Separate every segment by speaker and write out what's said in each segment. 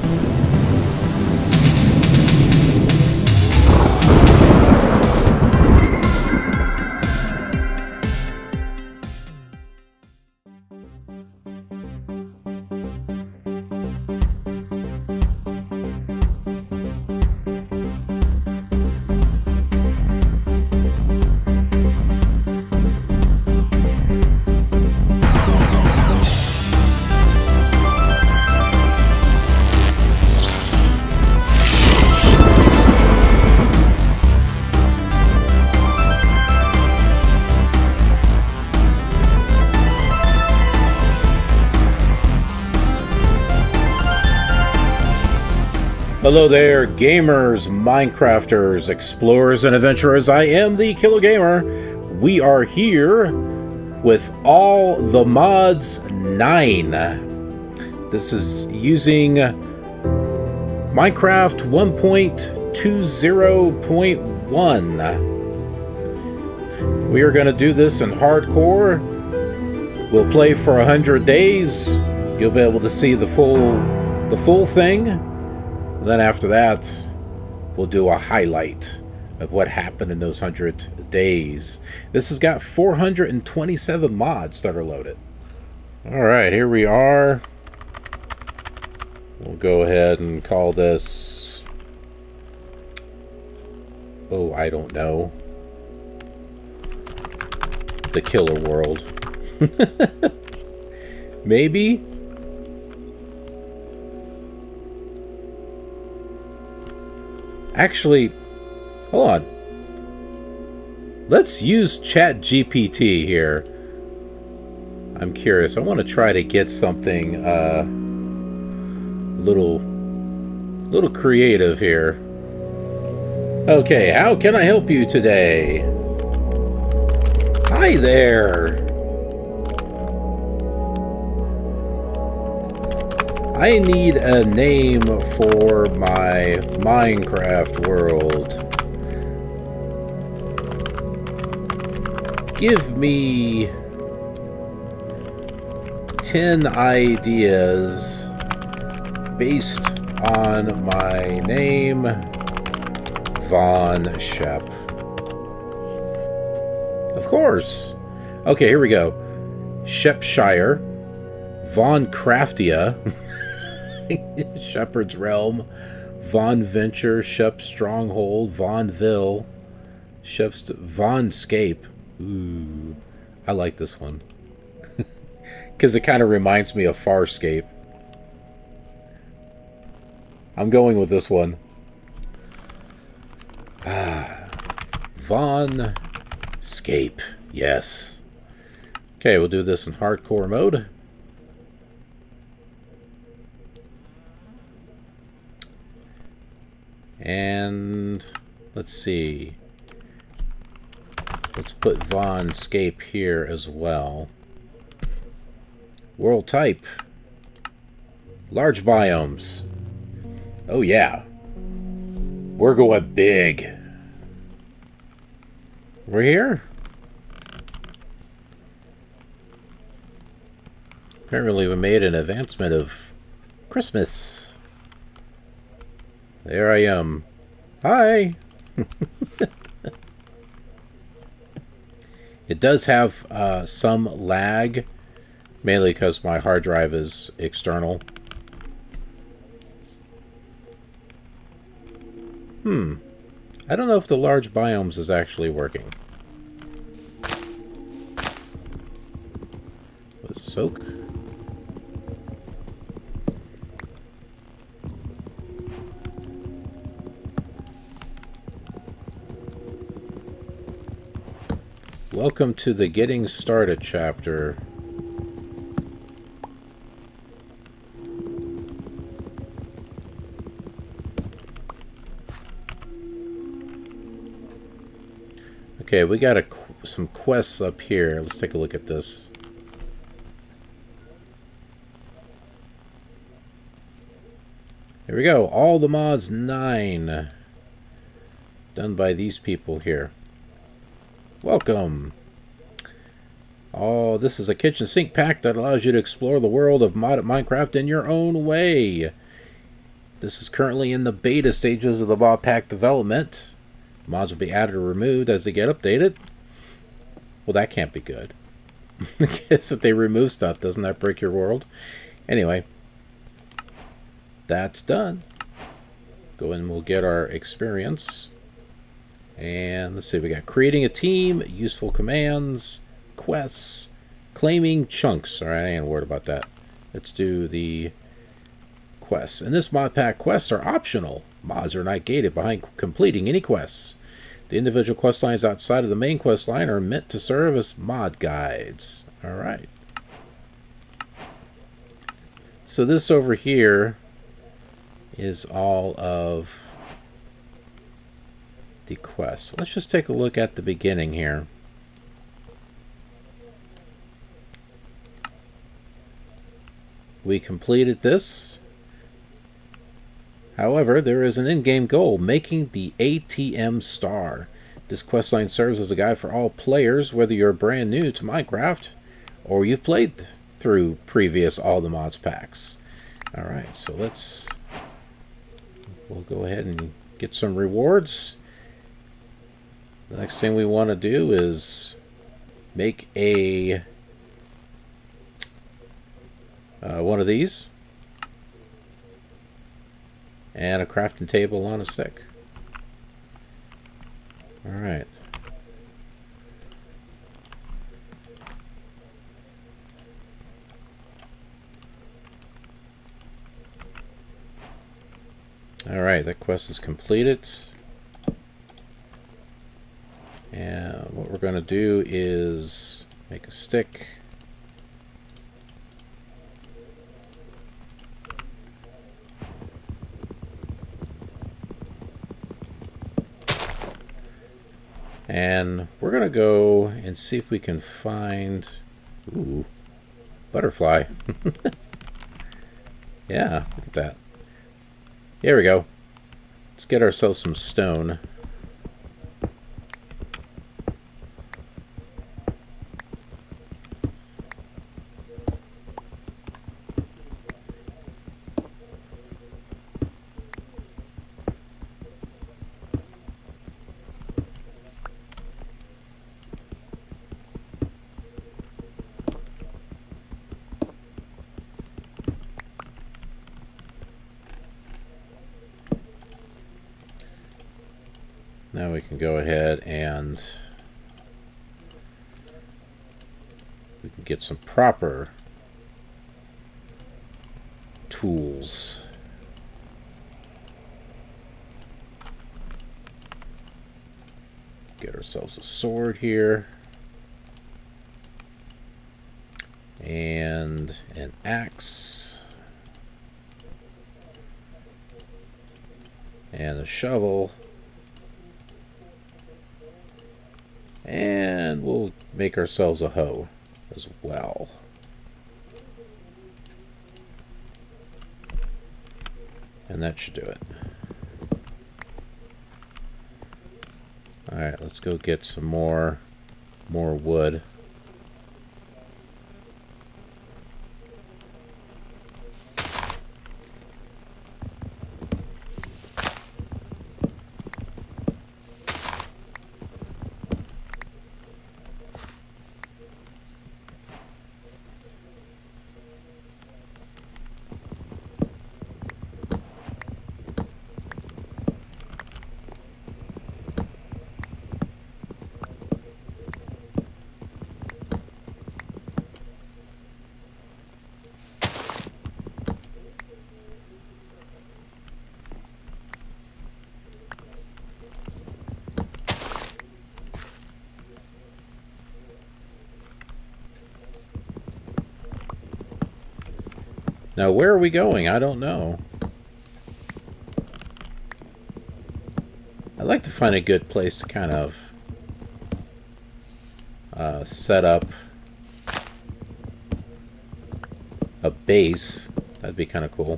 Speaker 1: Hello there, gamers, Minecrafters, explorers, and adventurers. I am the KILRgamer. We are here with All the Mods 9. This is using Minecraft 1.20.1. We are going to do this in hardcore. We'll play for 100 days. You'll be able to see the full thing. Then after that, we'll do a highlight of what happened in those 100 days. This has got 427 mods that are loaded. Alright, here we are. We'll go ahead and call this... oh, I don't know. The Killer World. Maybe? Actually, hold on. Let's use ChatGPT here. I'm curious. I want to try to get something little creative here. Okay, how can I help you today? Hi there. I need a name for my Minecraft world. Give me 10 ideas based on my name, Von Shep. Of course. Okay, here we go. Shepshire, Von Craftia, Shepherd's Realm, Von Venture, Shep's Stronghold, Vonville, Shep's Vonscape. Ooh, I like this one. Because it kind of reminds me of Farscape. I'm going with this one. Vonscape. Yes. Okay, we'll do this in hardcore mode. And let's see. Let's put Vonscape here as well. World type. Large biomes. Oh yeah. We're going big. We're here? Apparently we made an advancement of Christmas. There I am. Hi! It does have some lag, mainly because my hard drive is external. I don't know if the large biomes is actually working. Was it soak? Welcome to the Getting Started chapter. Okay, we got some quests up here. Let's take a look at this. Here we go. All the Mods 9. Done by these people here. Welcome. Oh, this is a kitchen sink pack that allows you to explore the world of Minecraft in your own way. This is currently in the beta stages of the Modpack development. Mods will be added or removed as they get updated. Well, that can't be good. I guess if they remove stuff, doesn't that break your world? Anyway, that's done. Go in and we'll get our experience. And let's see, we got creating a team, useful commands, quests, claiming chunks. All right, I ain't worried about that. Let's do the quests. And this Modpack quests are optional. Mods are not gated behind completing any quests. The individual quest lines outside of the main quest line are meant to serve as mod guides. All right. So this over here is all of the quests. Let's just take a look at the beginning here. We completed this. However, there is an in-game goal, making the ATM star. This questline serves as a guide for all players, whether you're brand new to Minecraft or you've played through previous all the mods packs. All right, so we'll go ahead and get some rewards. The next thing we want to do is make a one of these. And a crafting table on a stick. Alright. Alright, that quest is completed. And what we're going to do is make a stick. And we're going to go and see if we can find... Ooh, butterfly. Yeah, look at that. Here we go. Let's get ourselves some stone. Now we can go ahead and we can get some proper tools. Get ourselves a sword here. And an axe. And a shovel. And we'll make ourselves a hoe as well. And that should do it. Alright, let's go get some more wood. Now, where are we going? I don't know. I'd like to find a good place to kind of set up a base. That'd be kind of cool.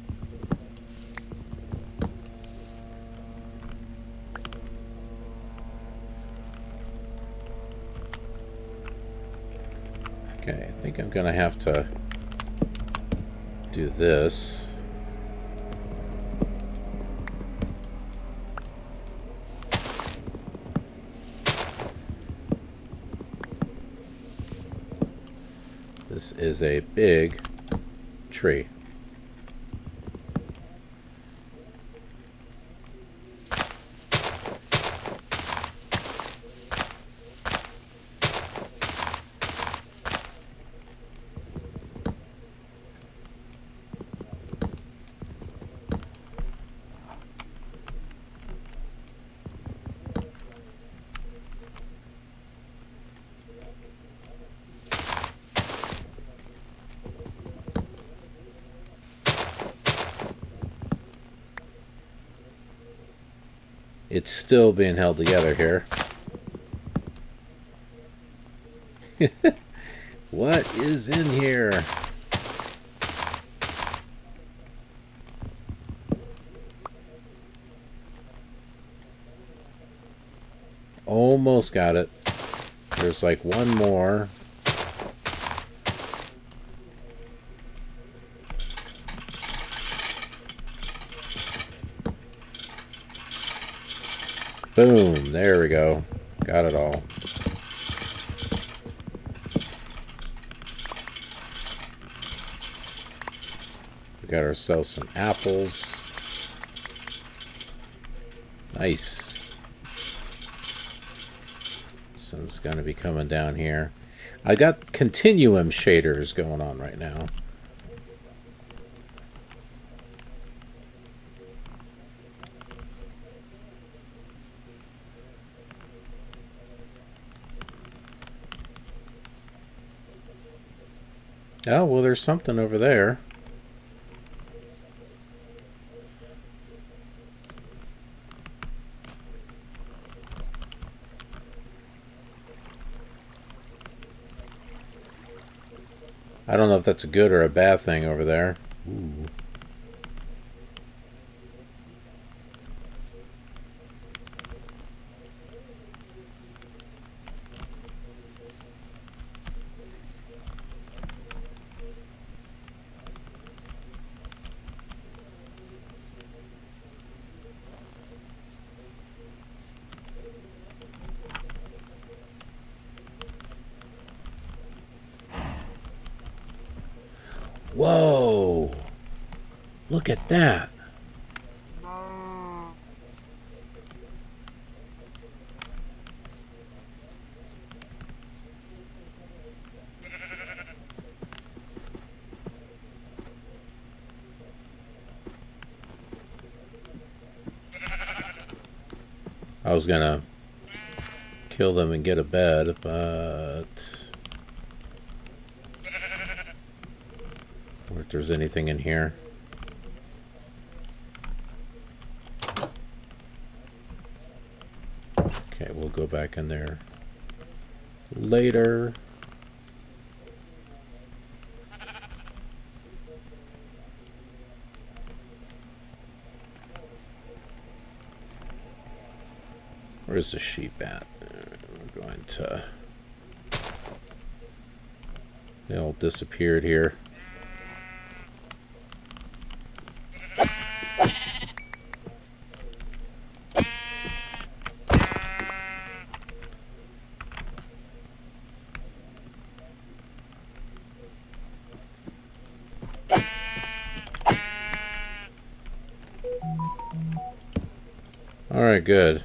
Speaker 1: Okay, I think I'm gonna have to do this. This is a big tree. It's still being held together here. What is in here? Almost got it. There's like one more. Boom, there we go. Got it all. We got ourselves some apples. Nice. Sun's gonna be coming down here. I got continuum shaders going on right now. Oh, well, there's something over there. I don't know if that's a good or a bad thing over there. Ooh. Whoa! Look at that! I was gonna kill them and get a bed, but I wonder if there's anything in here. Okay, we'll go back in there later. Where's the sheep at? We're going to... They all disappeared here. All right, good.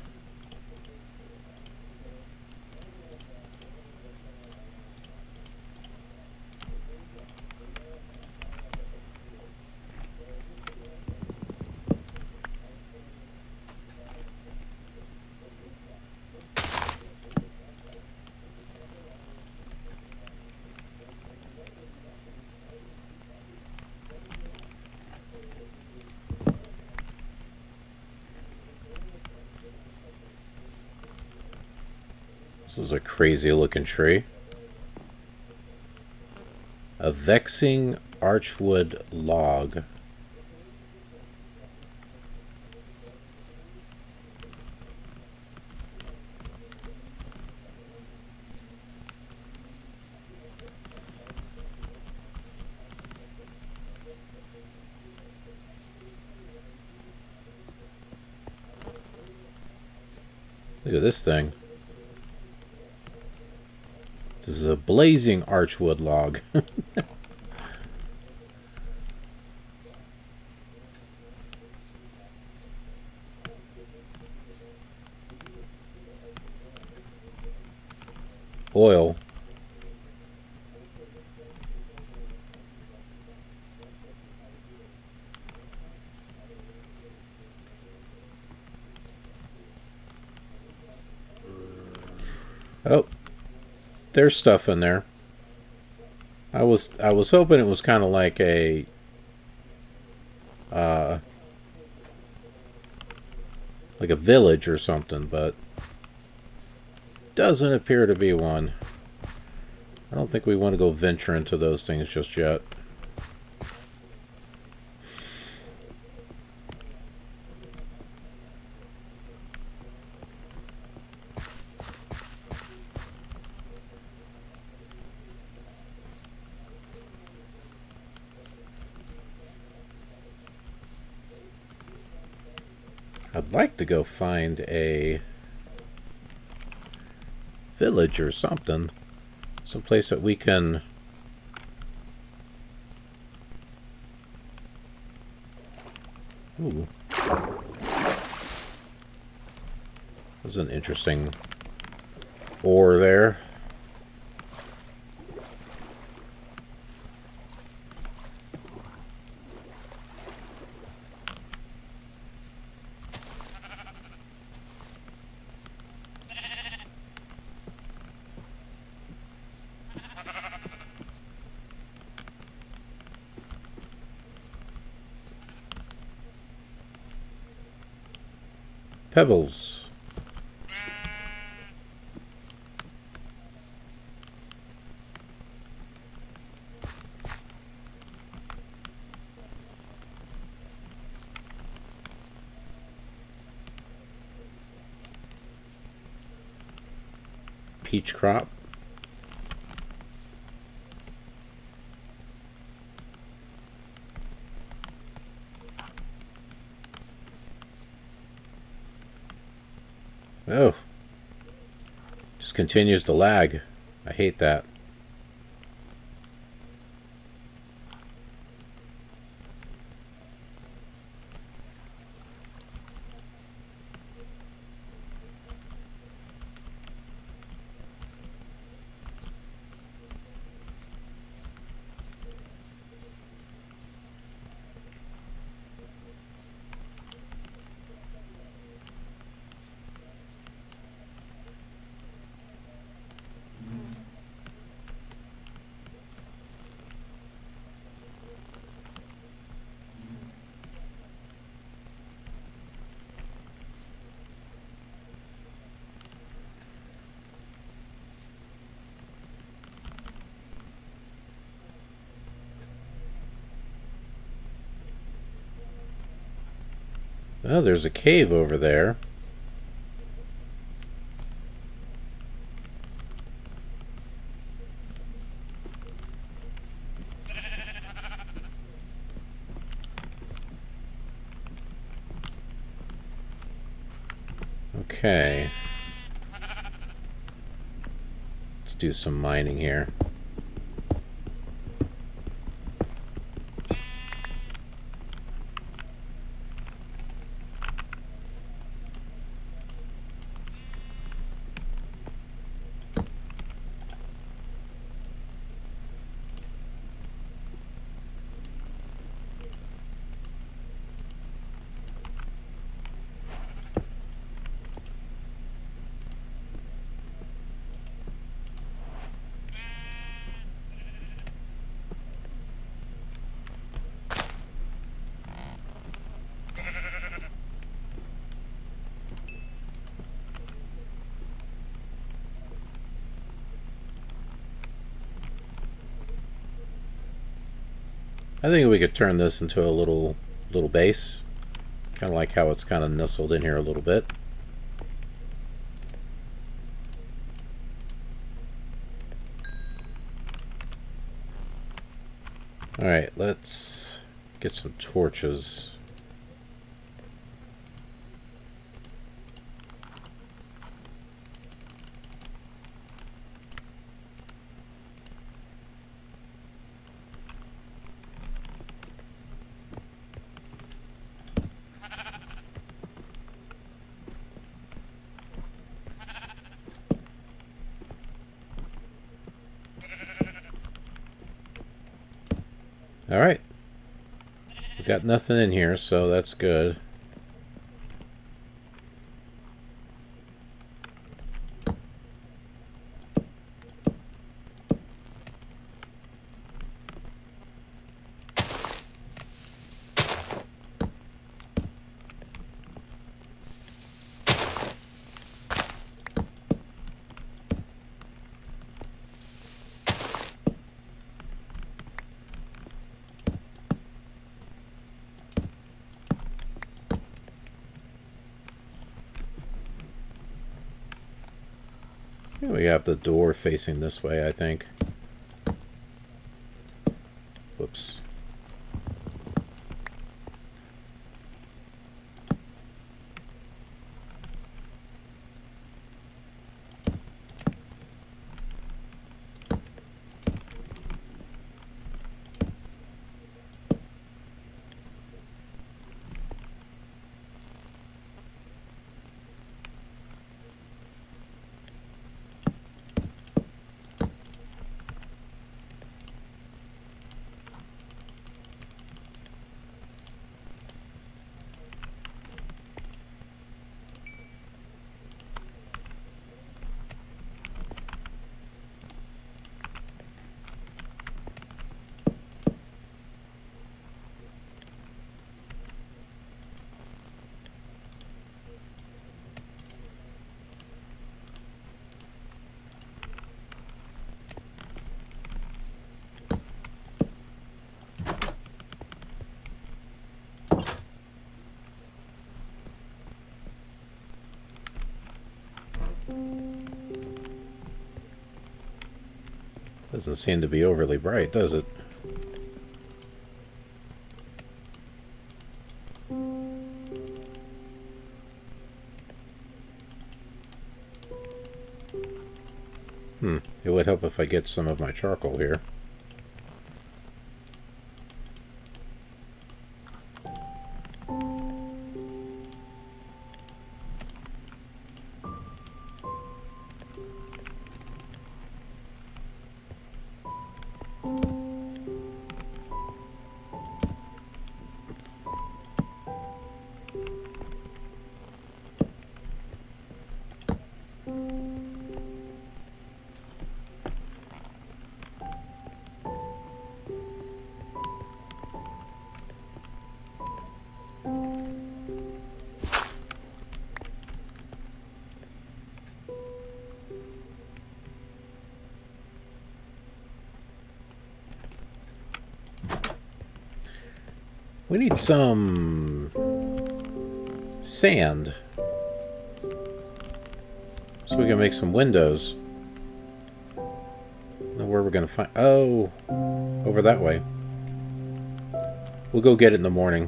Speaker 1: This is a crazy looking tree. A vexing archwood log. Look at this thing. This is a blazing archwood log. Oil. Oh, there's stuff in there. I was hoping it was kind of like a village or something, but doesn't appear to be one. I don't think we want to go venture into those things just yet. I'd like to go find a village or something. Someplace that we can... Ooh. There's an interesting ore there. Pebbles. Peach crop. Oh. Just continues to lag. I hate that. Oh, there's a cave over there. Okay. Let's do some mining here. I think we could turn this into a little base. Kind of like how it's kind of nestled in here a little bit. Alright, let's get some torches. Alright. We got nothing in here, so that's good. We have the door facing this way, I think. Whoops. Doesn't seem to be overly bright, does it? It would help if I get some of my charcoal here. We need some sand so we can make some windows. I don't know where we're going to find... Oh, over that way. We'll go get it in the morning.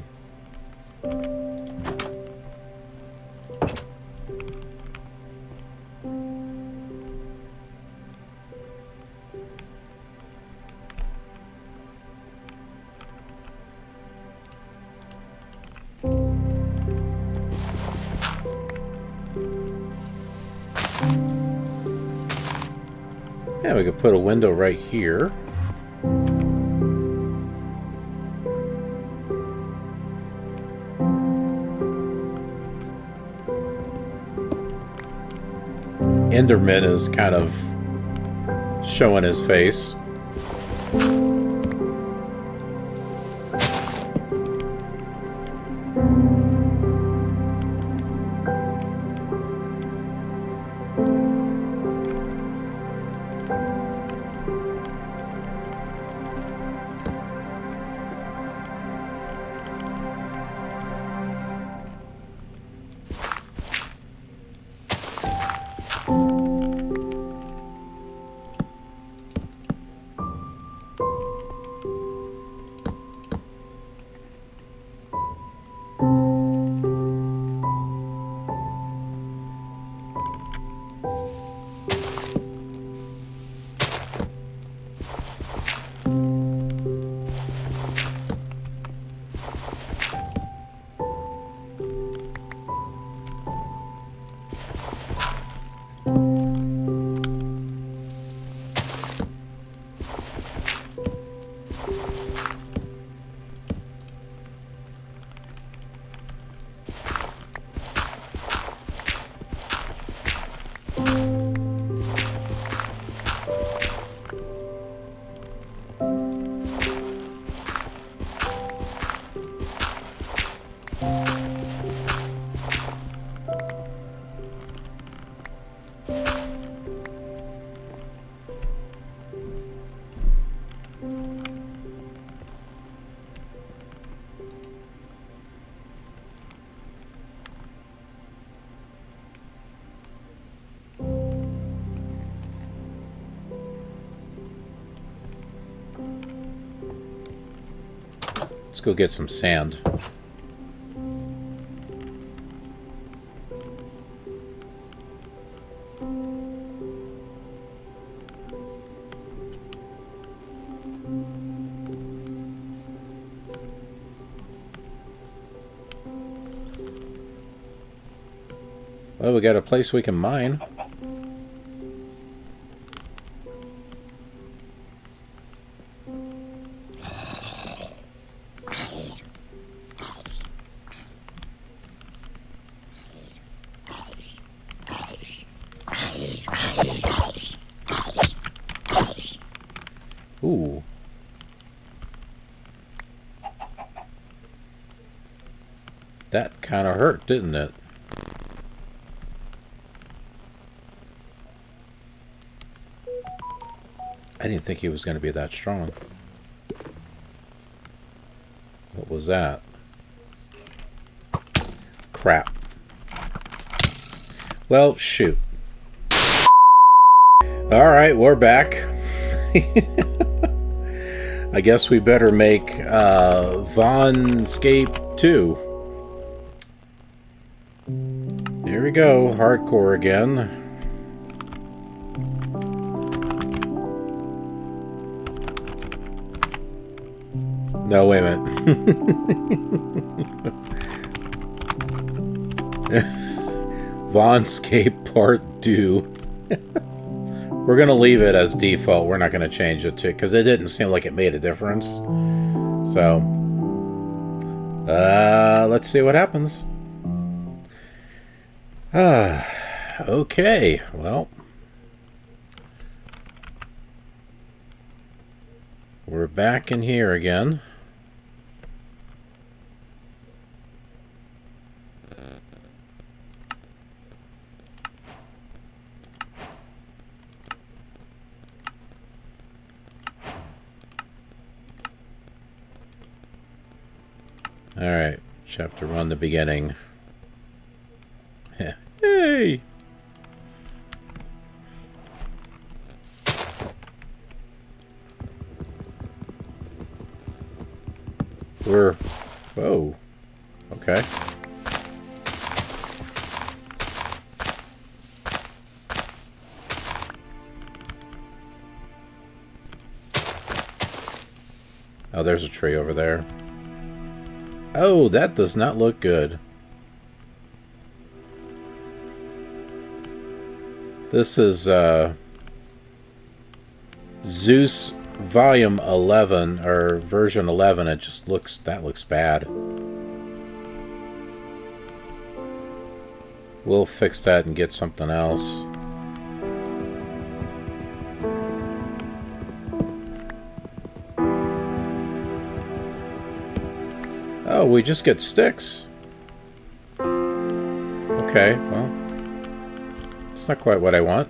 Speaker 1: Yeah, we could put a window right here. Enderman is kind of showing his face. go get some sand. Well, we got a place we can mine. Ooh. That kind of hurt, didn't it? I didn't think he was going to be that strong. What was that? Crap. Well, shoot. Alright, we're back. I guess we better make Vonscape 2. Here we go, hardcore again. No, wait a minute. Vonscape Part 2. We're going to leave it as default. We're not going to change it to, because it didn't seem like it made a difference. So, let's see what happens. Okay, well. We're back in here again. Alright, chapter 1, the beginning. Hey! We're... Whoa. Okay. Oh, there's a tree over there. Oh, that does not look good. This is Zeus Volume 11 or version 11. It just looks, that looks bad. We'll fix that and get something else. Oh, we just get sticks. Okay, well, it's not quite what I want.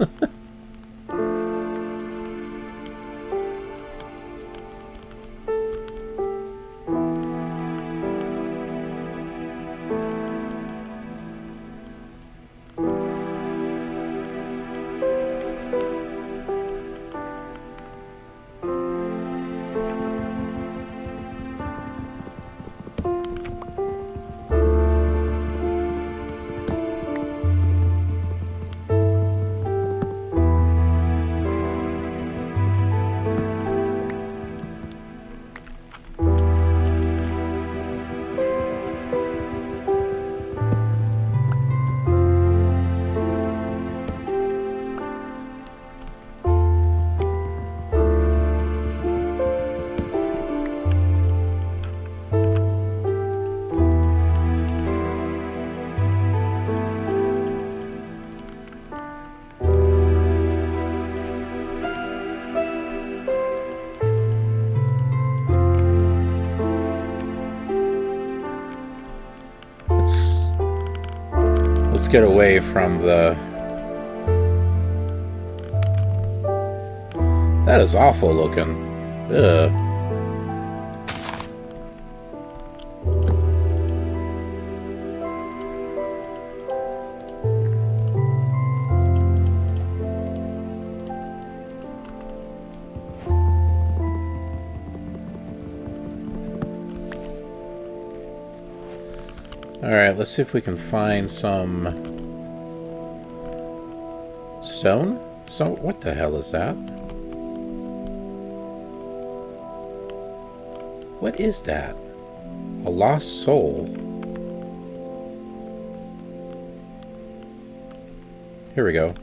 Speaker 1: Let's get away from the... That is awful looking. Ugh. Alright, let's see if we can find some stone. So, what the hell is that? What is that? A lost soul? Here we go.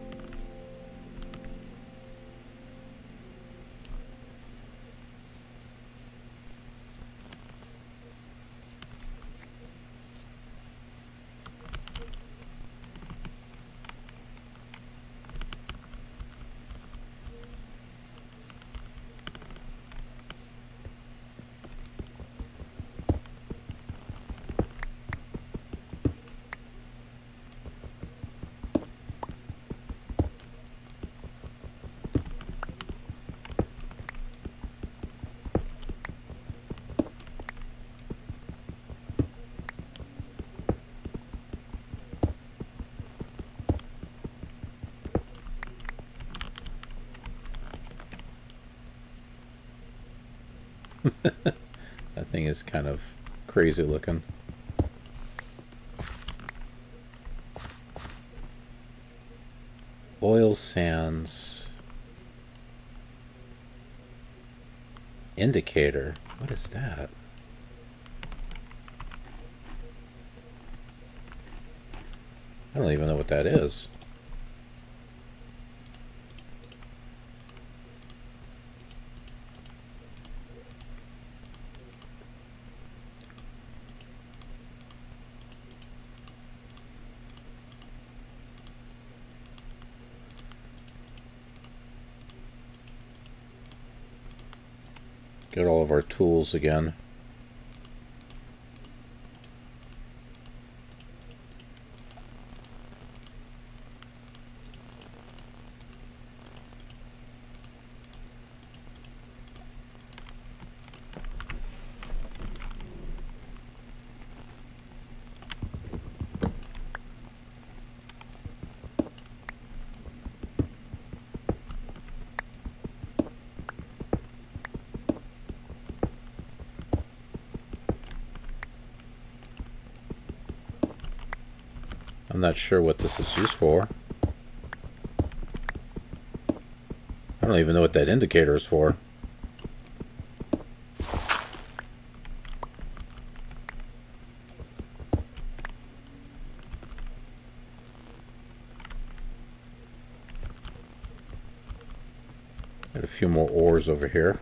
Speaker 1: That thing is kind of crazy looking. Oil sands indicator. What is that? I don't even know what that is. Get all of our tools again. I'm not sure what this is used for. I don't even know what that indicator is for. Got a few more ores over here.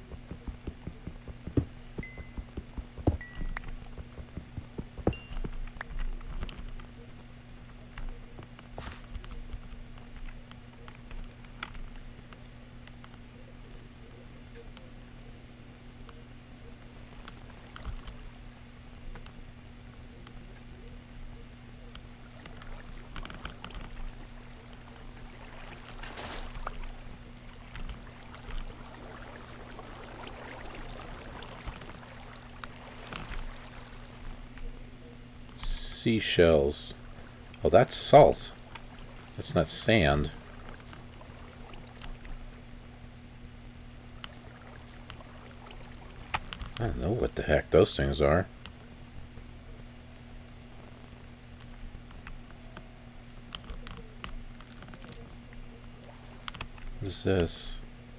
Speaker 1: Seashells. Oh, that's salt. That's not sand. I don't know what the heck those things are. What is this?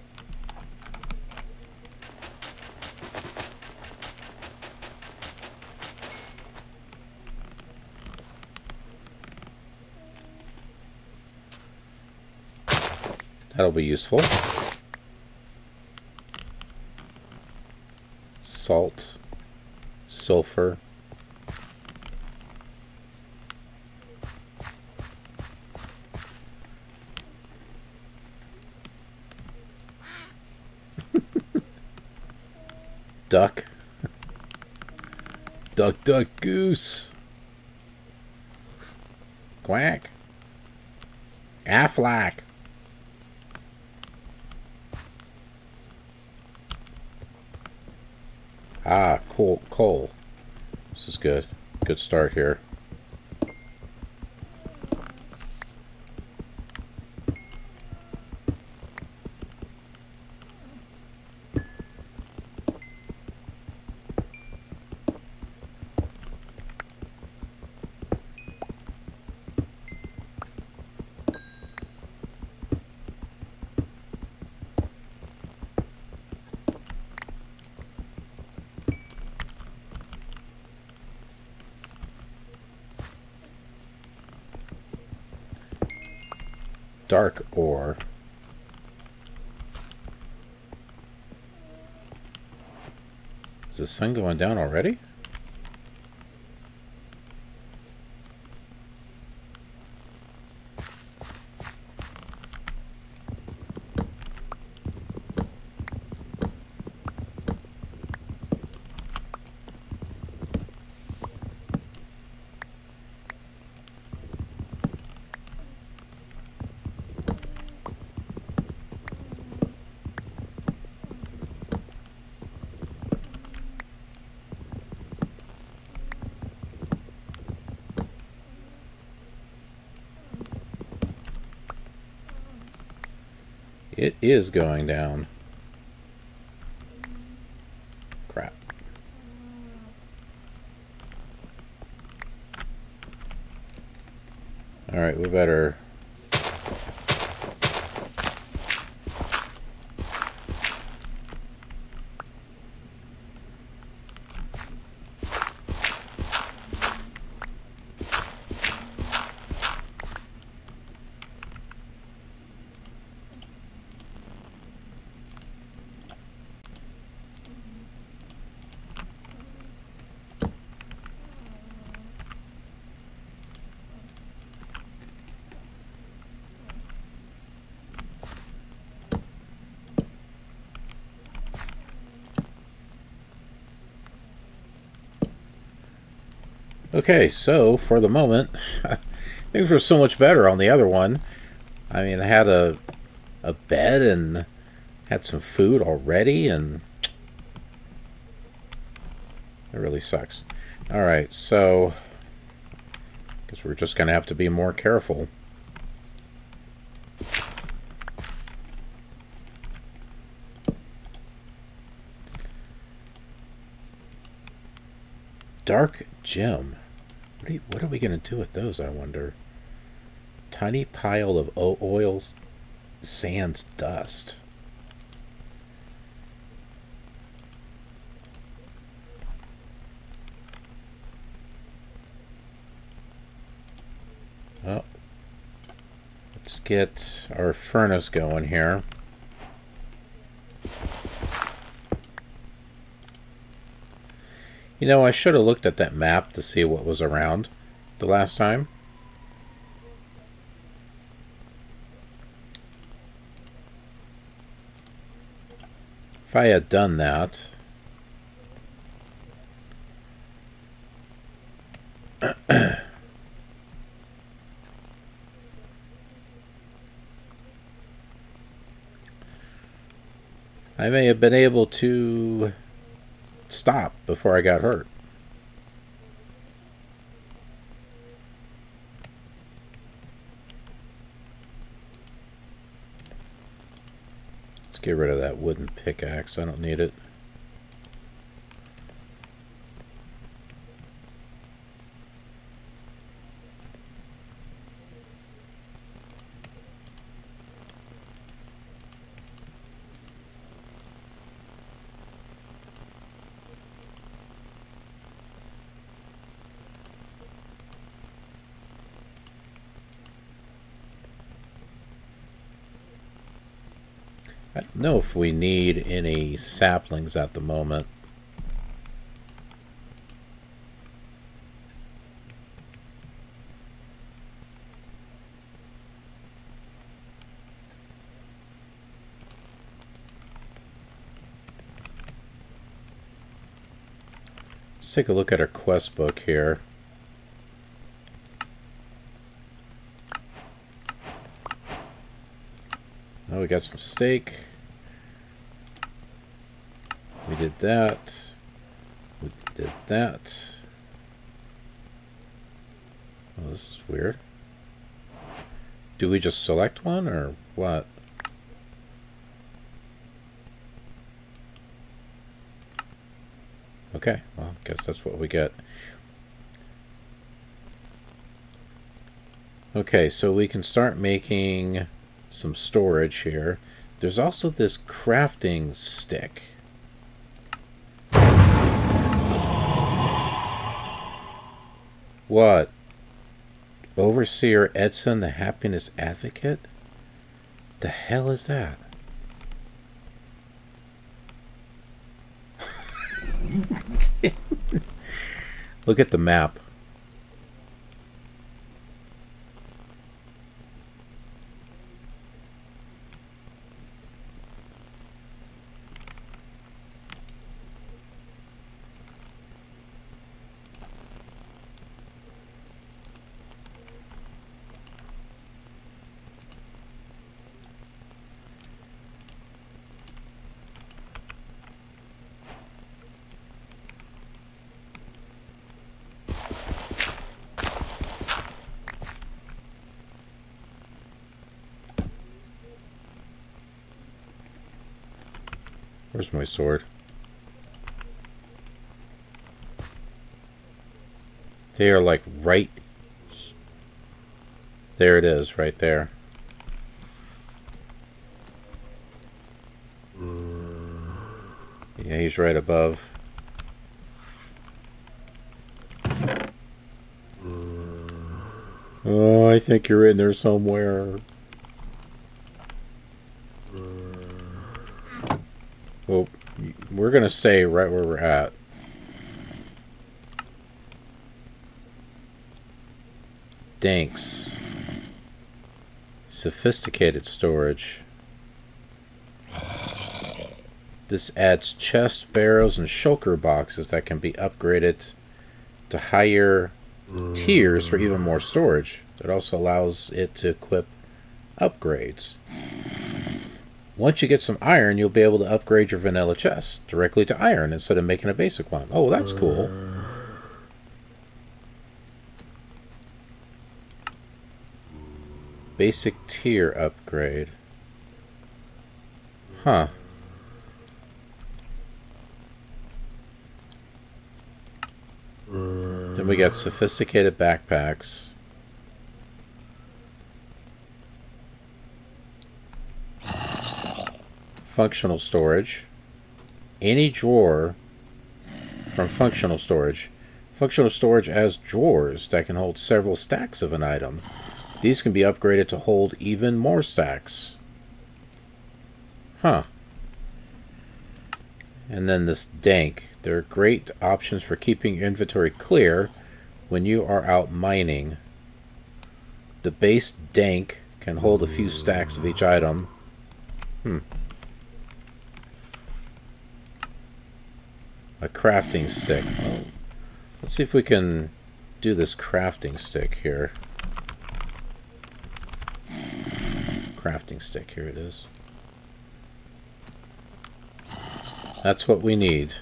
Speaker 1: That'll be useful. Salt, sulfur. Duck. Duck, duck, goose. Quack. Aflac. Ah, cool, coal. This is good. Good start here. dark ore. Is the sun going down already? It is going down. Crap. Alright, we better... Okay, so for the moment, things were so much better on the other one. I mean, I had a bed and had some food already, and it really sucks. Alright, so I guess we're just going to have to be more careful. Dark gem. What are we going to do with those, I wonder? Tiny pile of oils, sands, dust. Well, let's get our furnace going here. You know, I should have looked at that map to see what was around the last time. If I had done that... I may have been able to stop before I got hurt. Let's get rid of that wooden pickaxe. I don't need it. I don't know if we need any saplings at the moment. Let's take a look at our quest book here. Oh, we got some steak. We did that. We did that. Oh, this is weird. Do we just select one or what? Okay, well, I guess that's what we get. Okay, so we can start making some storage here. There's also this crafting stick. What? Overseer Edson, the happiness advocate? the hell is that? Look at the map. Where's my sword? They are like right... There it is, right there. Yeah, he's right above. Oh, I think you're in there somewhere. Well, we're gonna stay right where we're at. Danks. Sophisticated storage. This adds chests, barrels, and shulker boxes that can be upgraded to higher tiers for even more storage. It also allows it to equip upgrades. Once you get some iron, you'll be able to upgrade your vanilla chest directly to iron instead of making a basic one. Oh, that's cool. Basic tier upgrade. Huh. Then we got sophisticated backpacks. Functional storage. Any drawer from functional storage. Functional storage has drawers that can hold several stacks of an item. These can be upgraded to hold even more stacks. Huh. And then this dank. There are great options for keeping your inventory clear when you are out mining. The base dank can hold a few stacks of each item. A crafting stick. Let's see if we can do this crafting stick here. Crafting stick, here it is. That's what we need.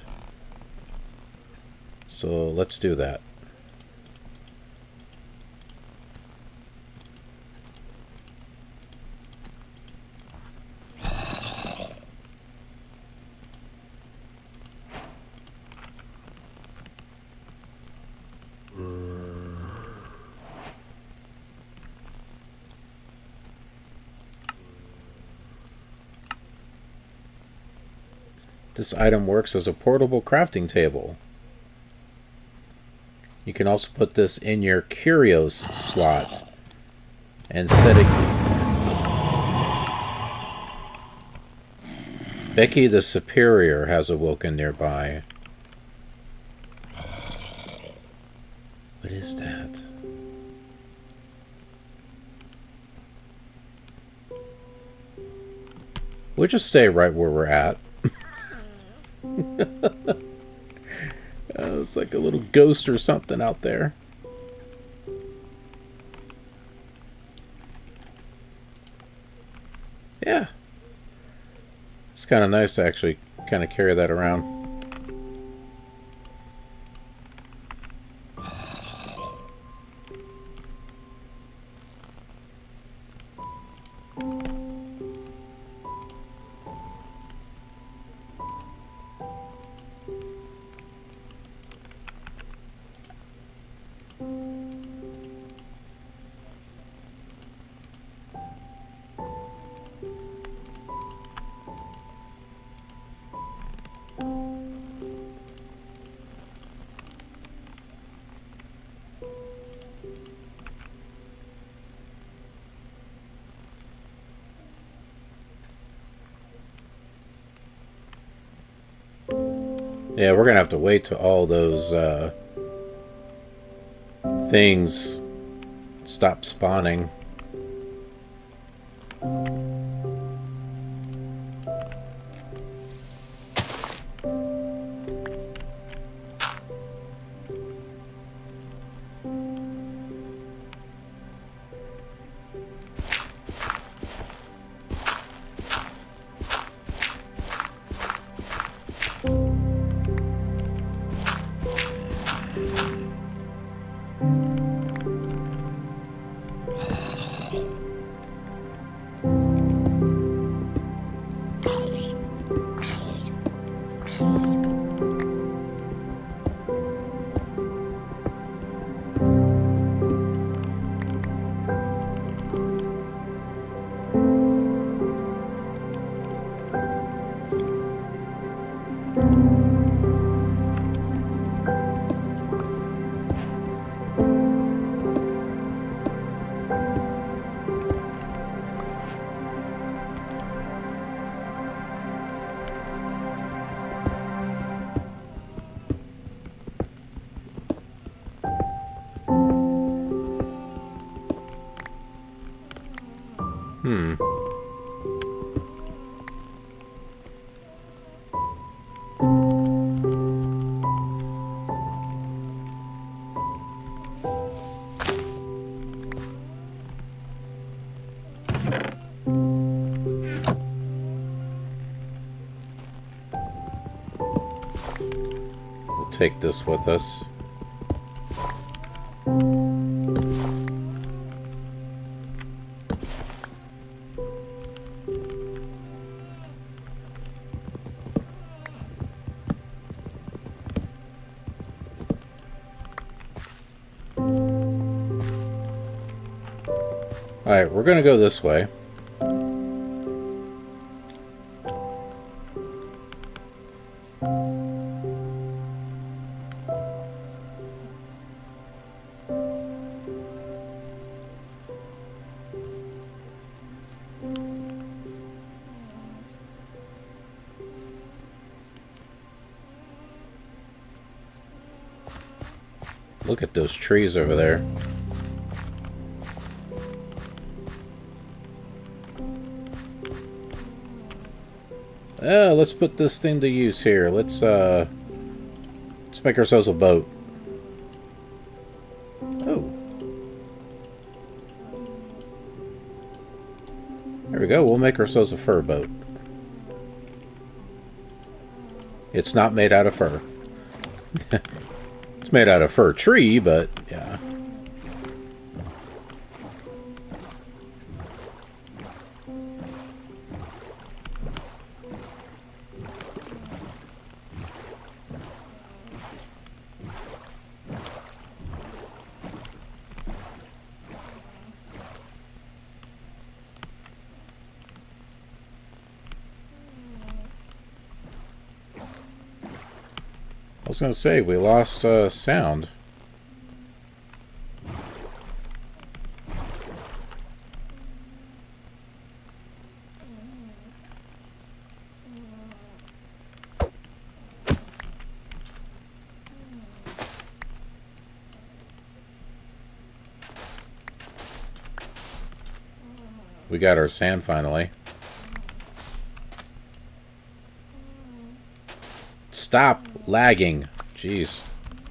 Speaker 1: So let's do that. This item works as a portable crafting table. You can also put this in your curios slot and set it. Becky the Superior has awoken nearby. What is that? We'll just stay right where we're at. It's like a little ghost or something out there. Yeah. It's kind of nice to actually kind of carry that around. Yeah, we're gonna have to wait till all those things stop spawning. Take this with us. Alright, we're gonna go this way. Look at those trees over there. Let's put this thing to use here. Let's make ourselves a boat. Oh. There we go. We'll make ourselves a fur boat. It's not made out of fur. It's made out of fir tree, but yeah. I was going to say, we lost sound. We got our sand finally. Stop lagging. Jeez.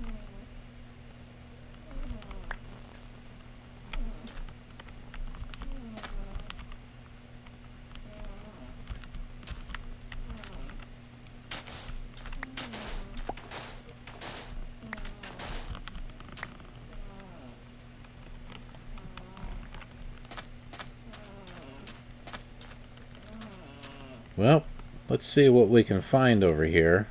Speaker 1: Well, let's see what we can find over here.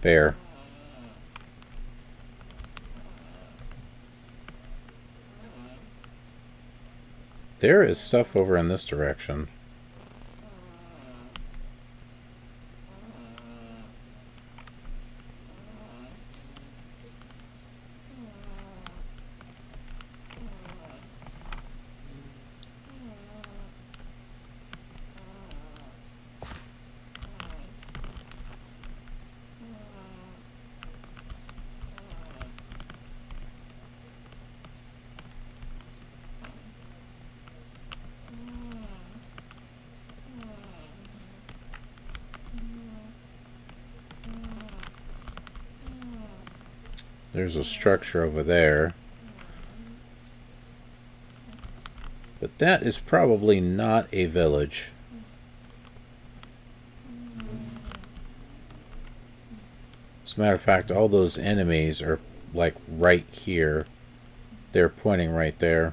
Speaker 1: Bear. There is stuff over in this direction. There's a structure over there. But that is probably not a village. As a matter of fact, all those enemies are like right here. They're pointing right there.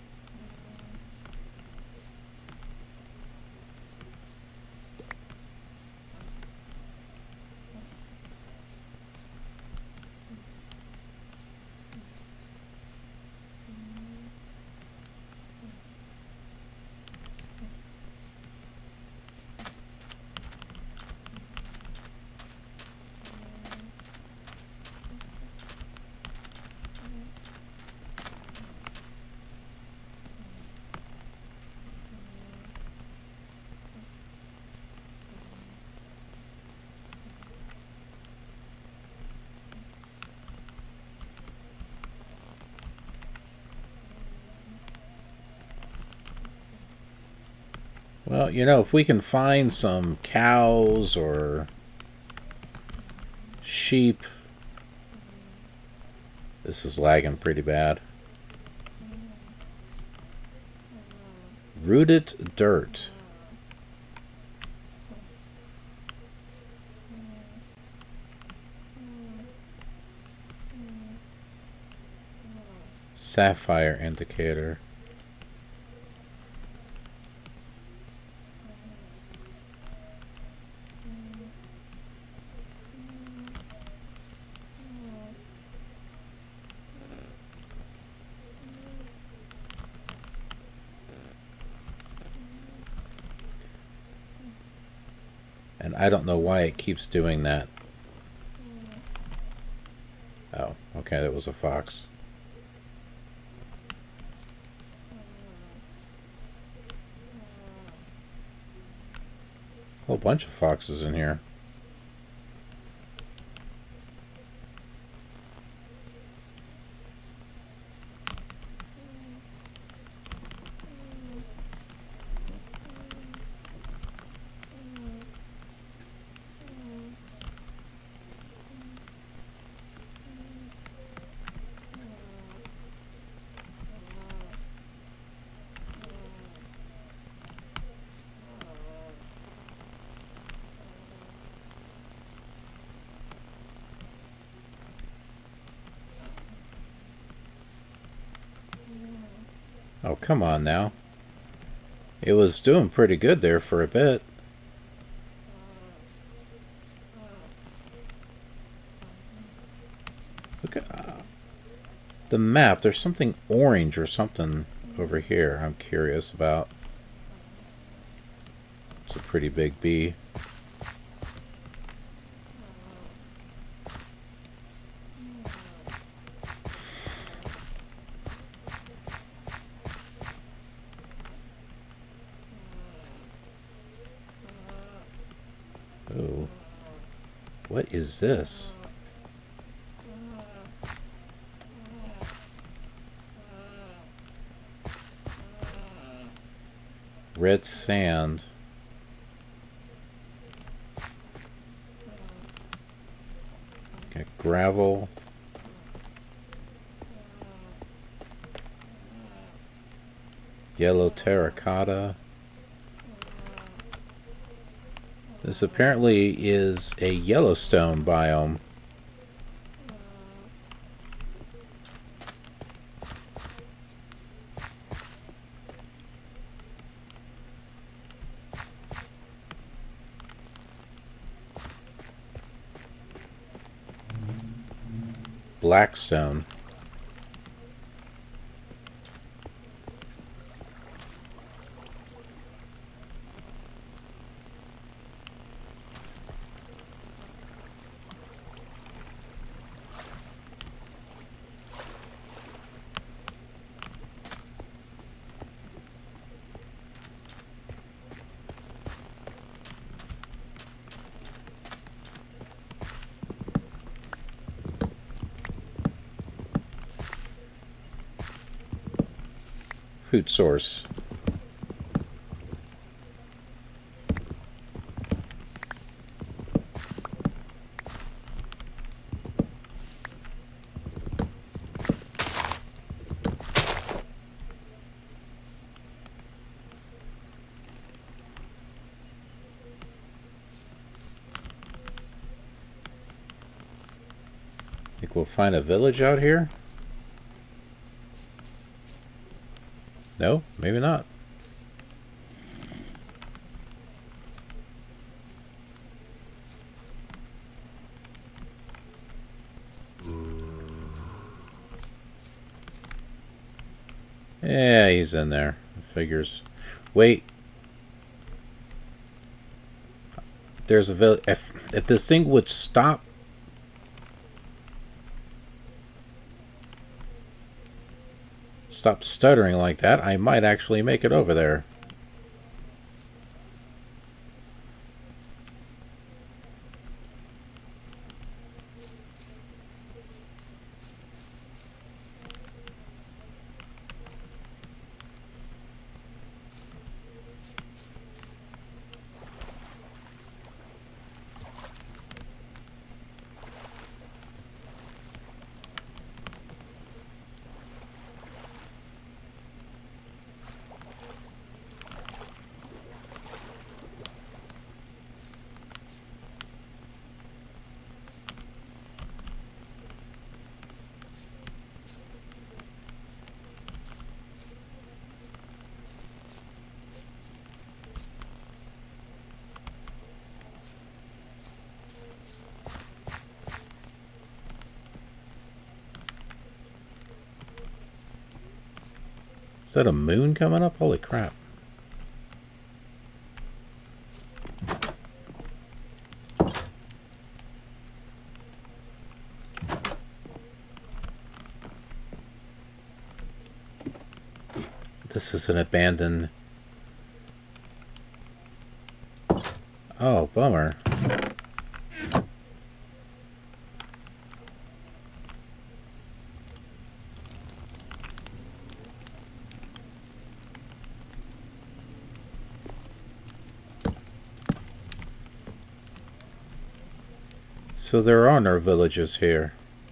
Speaker 1: Well, you know, if we can find some cows or sheep... This is lagging pretty bad. Rooted dirt. Sapphire indicator. And I don't know why it keeps doing that. Oh, okay, that was a fox. A whole bunch of foxes in here. Oh, come on now. It was doing pretty good there for a bit. Look at the map. There's something orange or something over here I'm curious about. It's a pretty big bee. Oh, what is this? Red sand. Okay, gravel. Yellow terracotta. This apparently is a Yellowstone biome. Blackstone. Food source. Think we'll find a village out here? No, maybe not. Yeah, he's in there. Figures. Wait. There's a village. If this thing would stop. Stop stuttering like that, I might actually make it over there. Is that a moon coming up? Holy crap. This is an abandoned... Oh, bummer. So there are no villages here.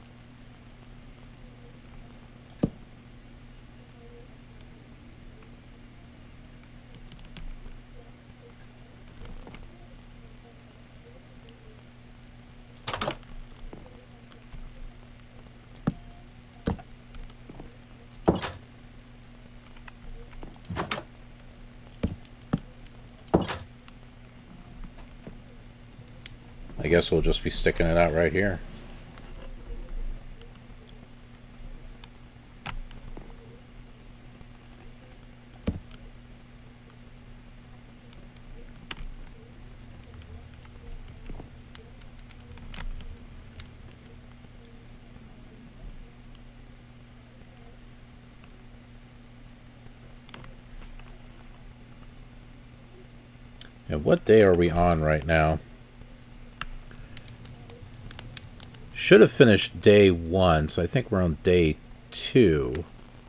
Speaker 1: I guess we'll just be sticking it out right here. And what day are we on right now? Should have finished day 1, so I think we're on day 2.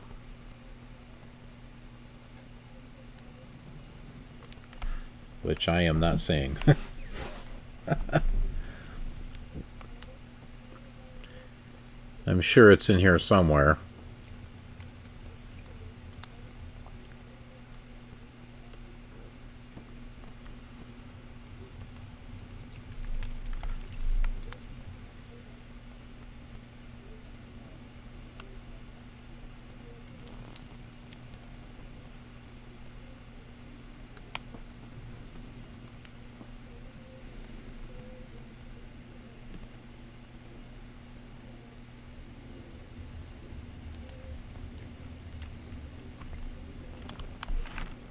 Speaker 1: Which I am not seeing. I'm sure it's in here somewhere.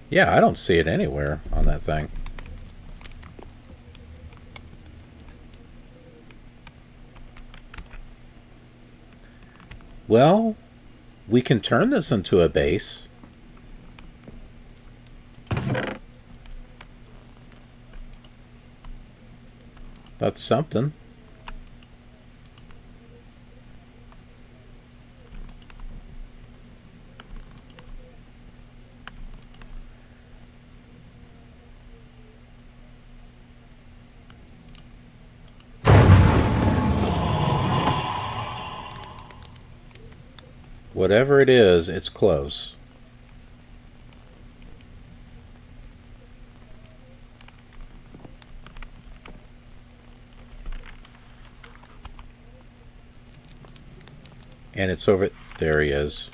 Speaker 1: Yeah, I don't see it anywhere on that thing. Well, we can turn this into a base. That's something. Whatever it is, it's close. And it's over... There he is.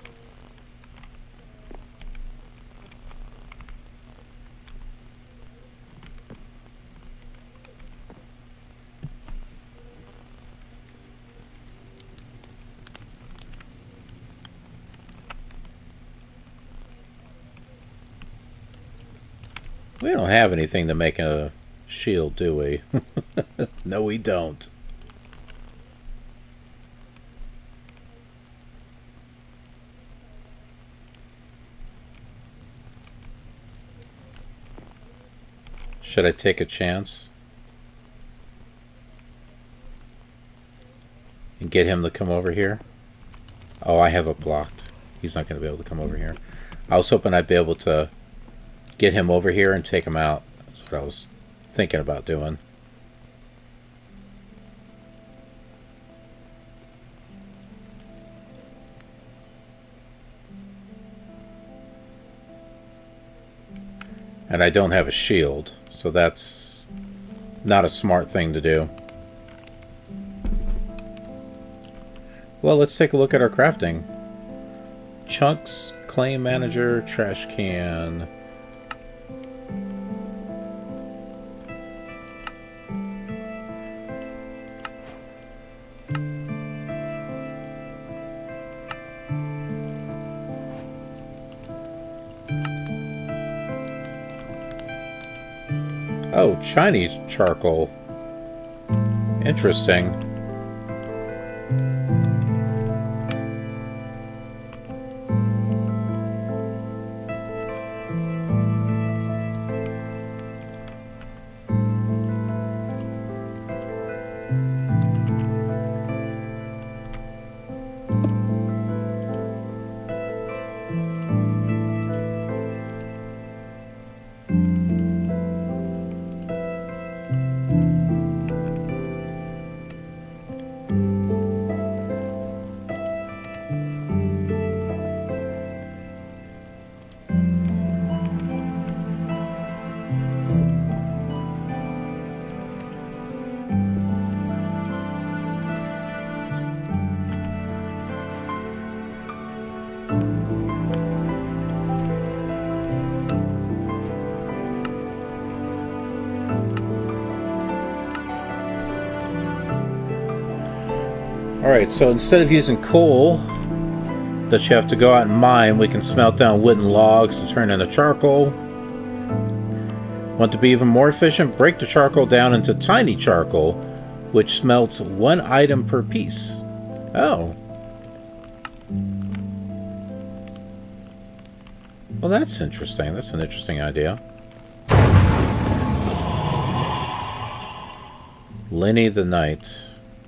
Speaker 1: We don't have anything to make a shield, do we? No, we don't. Should I take a chance? And get him to come over here? Oh, I have it blocked. He's not going to be able to come over here. I was hoping I'd be able to get him over here and take him out. That's what I was thinking about doing. And I don't have a shield, so that's not a smart thing to do. Well, let's take a look at our crafting. Chunks, claim manager, trash can. Oh, Chinese charcoal. Interesting. Alright, so instead of using coal that you have to go out and mine, we can smelt down wooden logs to turn into charcoal. Want to be even more efficient? Break the charcoal down into tiny charcoal, which smelts 1 item per piece. Oh. Well, that's interesting. That's an interesting idea. Lenny the Knight.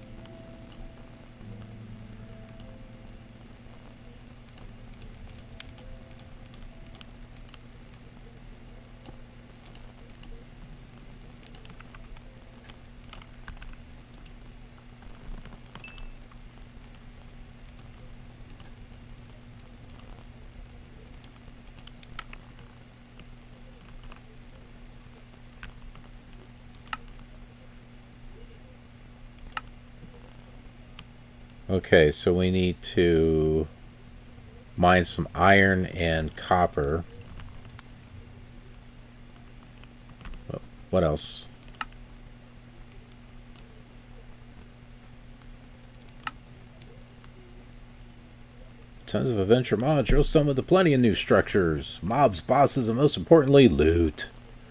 Speaker 1: Okay, so we need to mine some iron and copper. What else? Tons of adventure mods. You'll stumble into plenty of new structures, mobs, bosses, and most importantly, loot.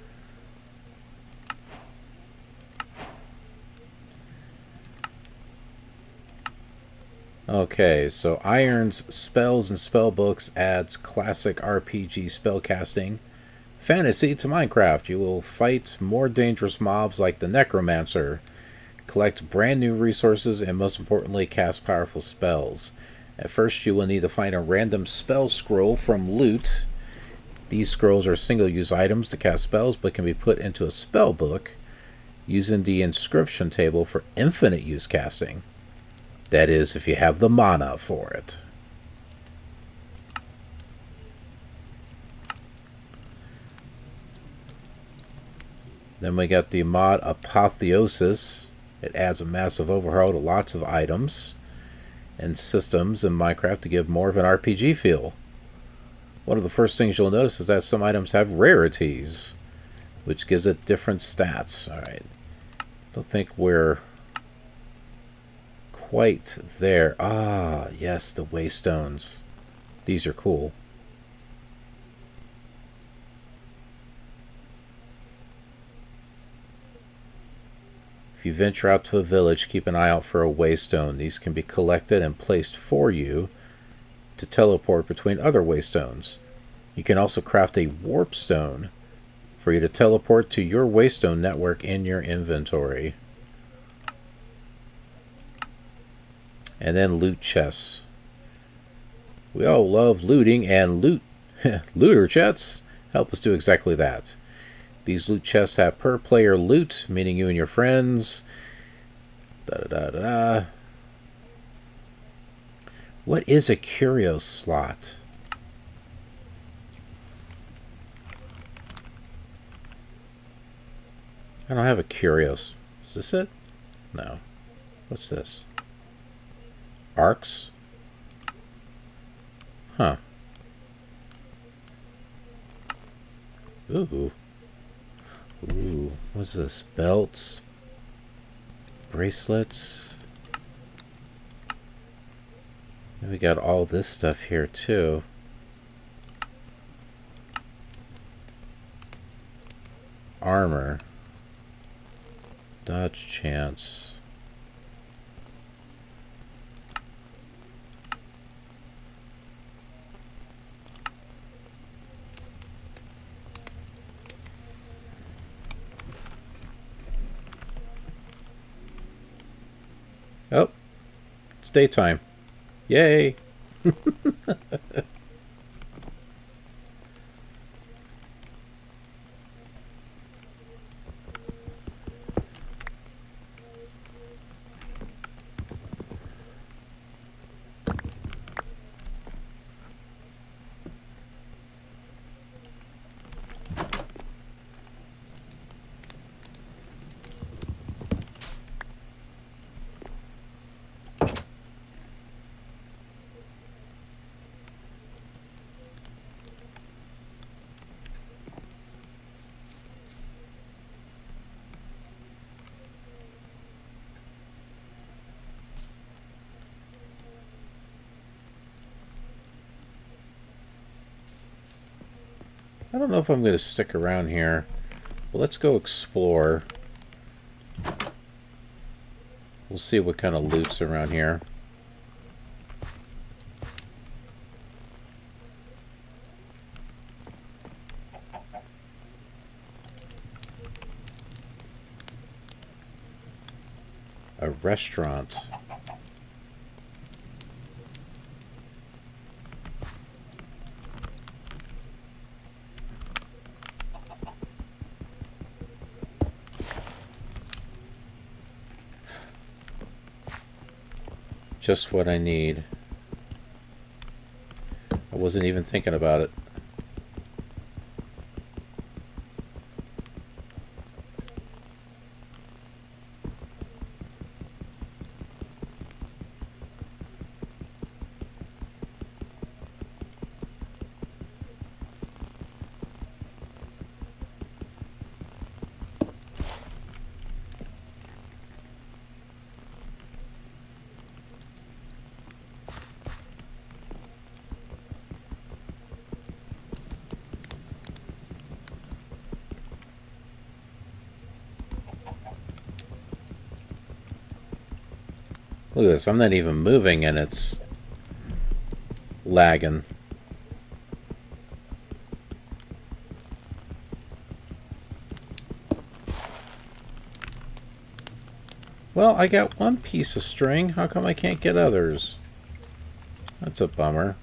Speaker 1: Okay, so Iron's Spells and Spellbooks adds classic RPG spellcasting fantasy to Minecraft. You will fight more dangerous mobs like the Necromancer, collect brand new resources, and most importantly, cast powerful spells. At first, you will need to find a random spell scroll from loot. These scrolls are single-use items to cast spells, but can be put into a spell book using the inscription table for infinite use casting. That is, if you have the mana for it. Then we got the mod Apotheosis. It adds a massive overhaul to lots of items and systems in Minecraft to give more of an RPG feel. One of the first things you'll notice is that some items have rarities, which gives it different stats. Alright. Don't think we're quite there. Ah, yes, the Waystones. These are cool. If you venture out to a village, keep an eye out for a Waystone. These can be collected and placed for you to teleport between other Waystones. You can also craft a Warp Stone for you to teleport to your Waystone network in your inventory. And then loot chests. We all love looting, and looter chests help us do exactly that. These loot chests have per player loot, meaning you and your friends. What is a curio slot? I don't have a curios. Is this it? No. What's this? Arcs? Huh. Ooh. Ooh. What's this? Belts? Bracelets? And we got all this stuff here too. Armor. Dodge chance. Oh, it's daytime. Yay! I don't know if I'm going to stick around here, but let's go explore. We'll see what kind of loot's around here. A restaurant. Just what I need. I wasn't even thinking about it. Look at this, I'm not even moving and it's lagging. Well, I got one piece of string. How come I can't get others? That's a bummer.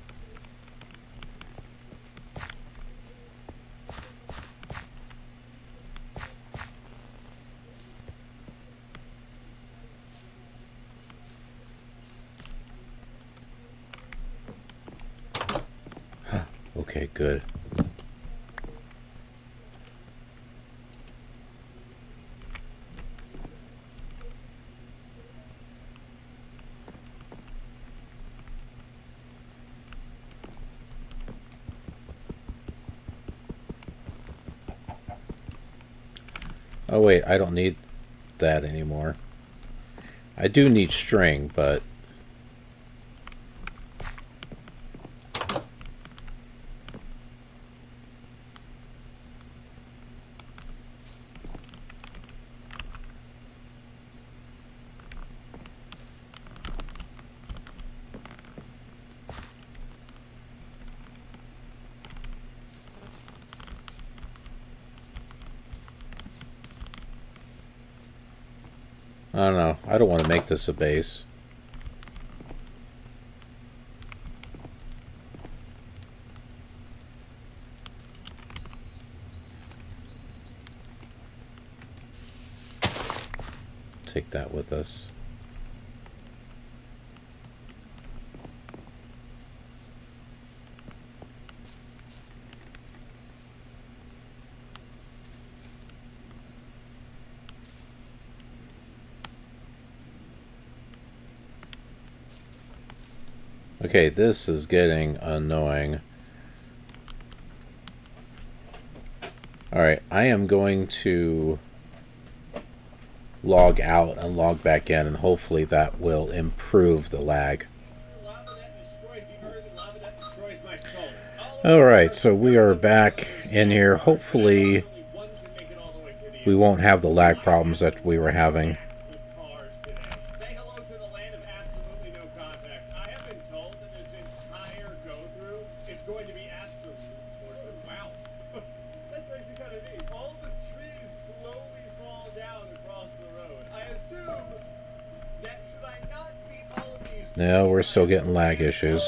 Speaker 1: Okay, good. Oh wait, I don't need that anymore. I do need string, but I don't know. I don't want to make this a base. Take that with us. Okay, this is getting annoying. Alright, I am going to log out and log back in, and hopefully that will improve the lag. Alright, so we are back in here. Hopefully we won't have the lag problems that we were having. No, we're still getting lag issues.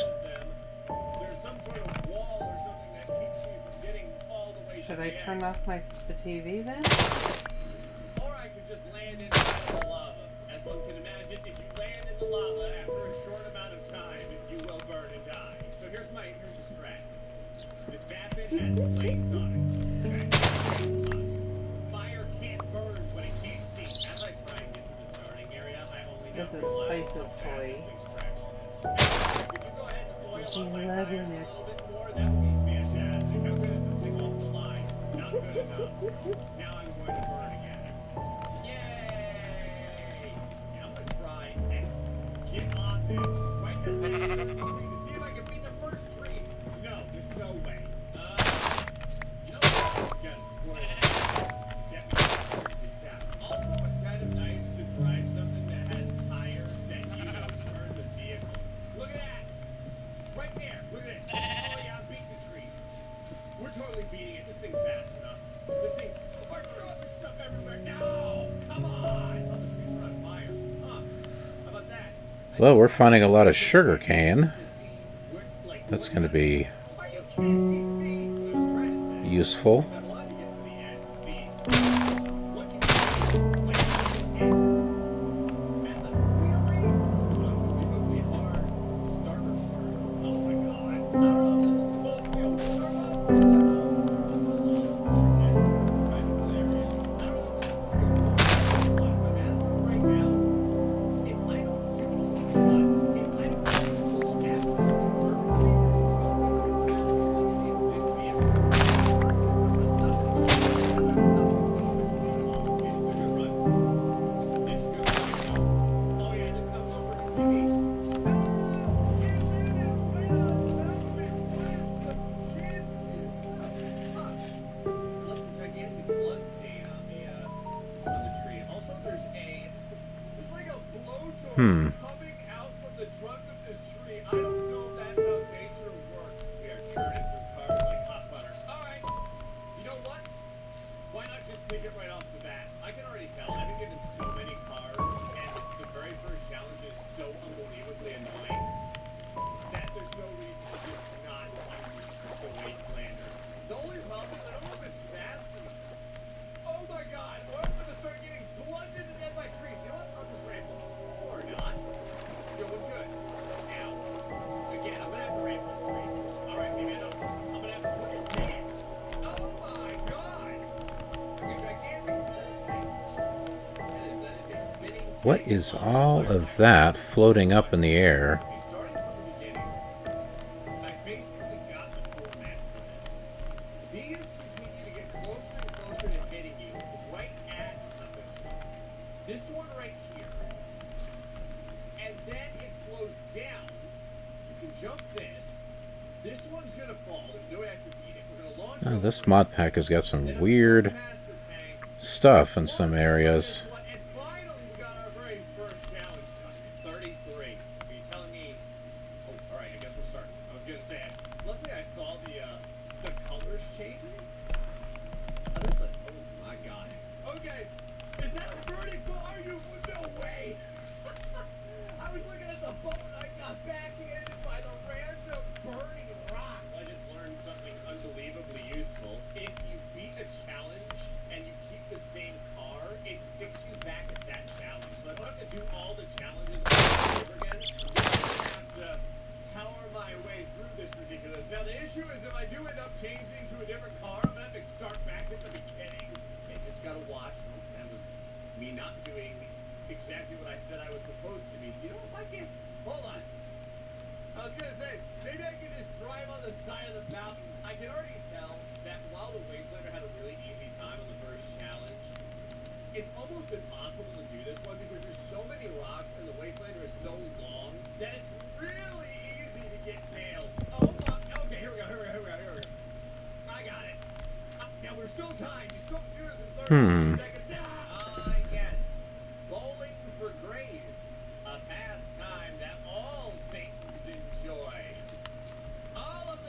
Speaker 2: Should I turn off the TV then?
Speaker 3: Or I could just land inside the lava. As one can imagine, if you land in the lava after a short amount of time, you will burn and die. So here's the strategy. This method has flames on it. Fire can't burn what it can't see. As I try and get to the starting area, I only know
Speaker 2: This is Spice's toy. She's loving it.
Speaker 3: that would be fantastic. How good is something off the line? Not good enough. Now I'm going to burn again. Yay! Now I'm going to try and get on this right this minute to see if I can beat the first tree. No, there's no way. You know what? Gotta spoil it. That makes it pretty sound. Also, it's kind of nice to drive something that has tires that, turn the vehicle. Look at that! Right there! Look at this! Oh yeah, I'm beating the trees. We're totally beating it. This thing's fast enough. This thing's... Oh my God, there's stuff everywhere. No! Come on! Oh, the trees are on fire. Huh. How about that?
Speaker 1: Well, we're finding a lot of sugar cane. That's going to be useful. What is all of that floating up in the air?
Speaker 3: Okay, starting from the beginning, I basically got the format for this. These continue to get closer and closer to hitting you right at this one right here. And then it slows down. You can jump this. This one's gonna fall. There's no way I can beat it. We're gonna launch
Speaker 1: Oh,
Speaker 3: over
Speaker 1: this
Speaker 3: it.
Speaker 1: mod pack has got some
Speaker 3: Then
Speaker 1: weird
Speaker 3: past the tank,
Speaker 1: stuff in some areas.
Speaker 3: and finally, we got our very first challenge done. 33. Are you telling me? Oh, all right. I guess we're starting. I was gonna say. Luckily, I saw the colors changing. I was like, oh my god. Okay, is that a verdict? Are you? No way. I was looking at the boat. I got backhanded by the random burning rock. I just learned something unbelievably useful. If you beat a challenge and you keep the same car, it sticks you back at that challenge. So I don't have to do all the challenges over again. I have to power my way through this ridiculous. Now the issue is if I do end up changing to a different car, I'm gonna have to start back at the beginning. I just gotta watch. That was me not doing exactly what I said I was supposed to be. You know what, Mikey? Hold on. I was gonna say, maybe I could just drive on the side of the mountain. I can already tell that while the Wastelander had a really easy time on the first challenge, it's almost impossible to do this one because there's so many rocks and the Wastelander is so long that it's really easy to get nailed. Oh my, okay, here we go. I got it. Now we're still timed. You still do this in 30 seconds. Yes. Bowling for graves. A pastime that all Satans enjoy. All of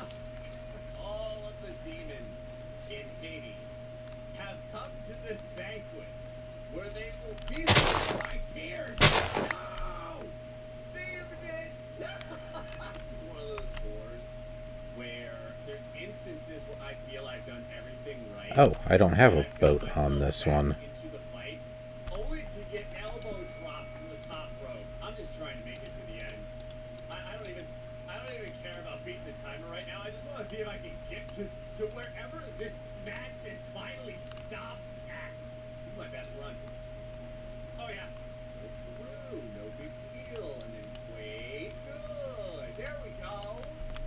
Speaker 3: the demons in Hades have come to this banquet where they will feast on my tears. No! Saved it! This is one of those boards where there's instances where I feel I've done everything right.
Speaker 1: Oh, I don't have a boat on this one.
Speaker 3: Into the fight, only to get elbow dropped from the top rope. I'm just trying to make it to the end. I don't even care about beating the timer right now. I just want to see if I can get to wherever this madness finally stops at. This is my best run. Oh yeah. Go through, no big deal. And then wait, good. There we go.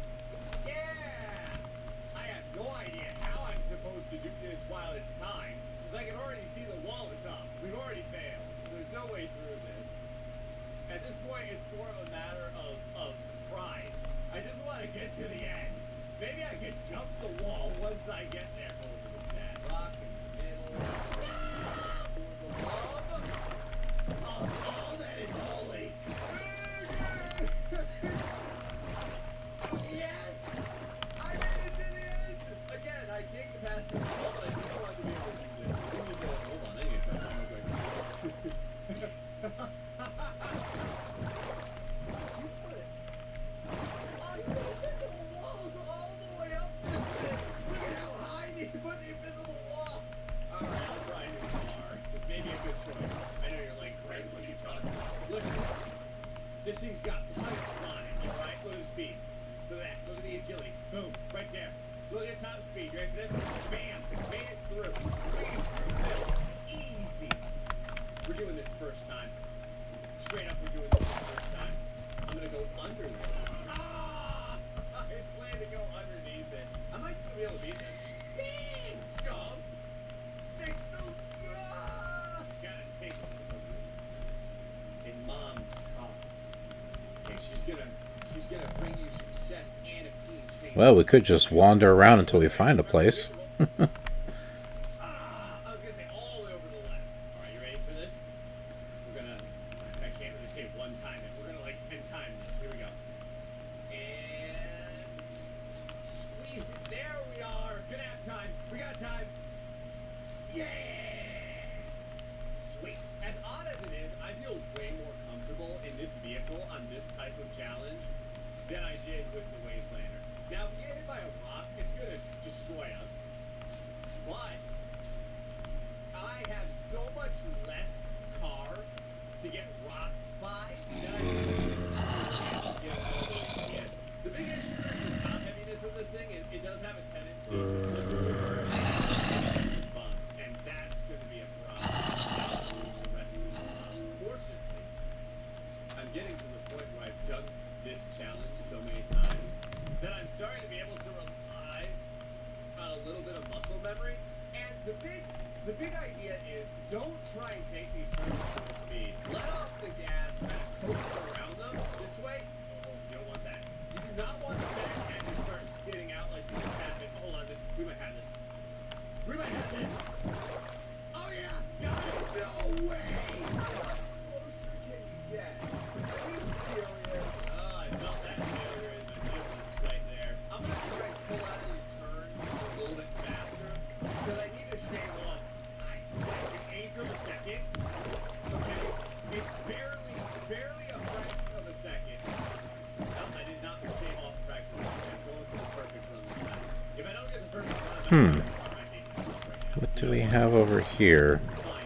Speaker 3: Yeah. I have no idea how I'm supposed to do this while it's timed, because I can already see the wall is up. We've already failed. There's no way through this. At this point, it's more of a matter of pride. I just want to get to the end. Maybe I can jump the wall once I get there. Over the sad rock in the middle. Oh, that is holy. Yes! I made it to the end! Again, I can't get past this wall, but I just wanted to be able to do this. Hold on, I need to try something real quick. You put it. Oh, you put invisible walls all the way up this thing. Look at how high you put the invisible wall. Alright, I'll try a new car. This may be a good choice. I know you're like, Greg, what are you talking about? Listen, this thing's got pipes on it, alright? Look at the speed. Look at that. Look at the agility. Boom. Right there. Look at top speed. Right there. Bam. Made it through. Squeeze through this. Easy. We're doing this first time. Straight up, we're doing this first time. I'm gonna go under this. Ah! I plan to go underneath it. I might still be able to beat this. Bang! Jump. Sticks through. Ah! Gotta take it to the roots. In Mom's car. Okay, she's gonna bring you success and a clean change.
Speaker 1: Well, we could just wander around until we find a place.
Speaker 3: I was gonna say all the way over to the left. Alright, you ready for this? I can't really say one time it. We're gonna like 10 times this. Here we go. And squeeze it. There we are. Gonna have time. We got time. Yeah! Sweet. As odd as it is, I feel way more comfortable in this vehicle on this type of challenge than I did with the Wastelander. Now, if we get hit by a rock, it's gonna destroy us. But I have so much less car to get rocked by that I can get all the way to the end. The big issue is the top heaviness of this thing. It does have a tendency to response, and that's going to be a problem for the rest of the that I'm starting to be able to rely on a little bit of muscle memory. And the big idea is don't try and take these turns at full speed. Let off the gas, kind of coast around them this way. Oh, you don't want that. You do not want the back end to start skidding out like you just happened. Hold on, we might have this. We might have this. Oh yeah! Guys, no way! How closer can you get? Are you serious? Oh, I felt that failure in the difference right there. I'm gonna try and pull out of these turns a little bit faster because I need to shave off. I can aim for a second. Okay? It's barely a fraction of a second. No, I did not shave off a fraction of a second. I'm going for the perfect run this time. If I don't get the perfect run,
Speaker 1: What do we have over here?
Speaker 3: fine.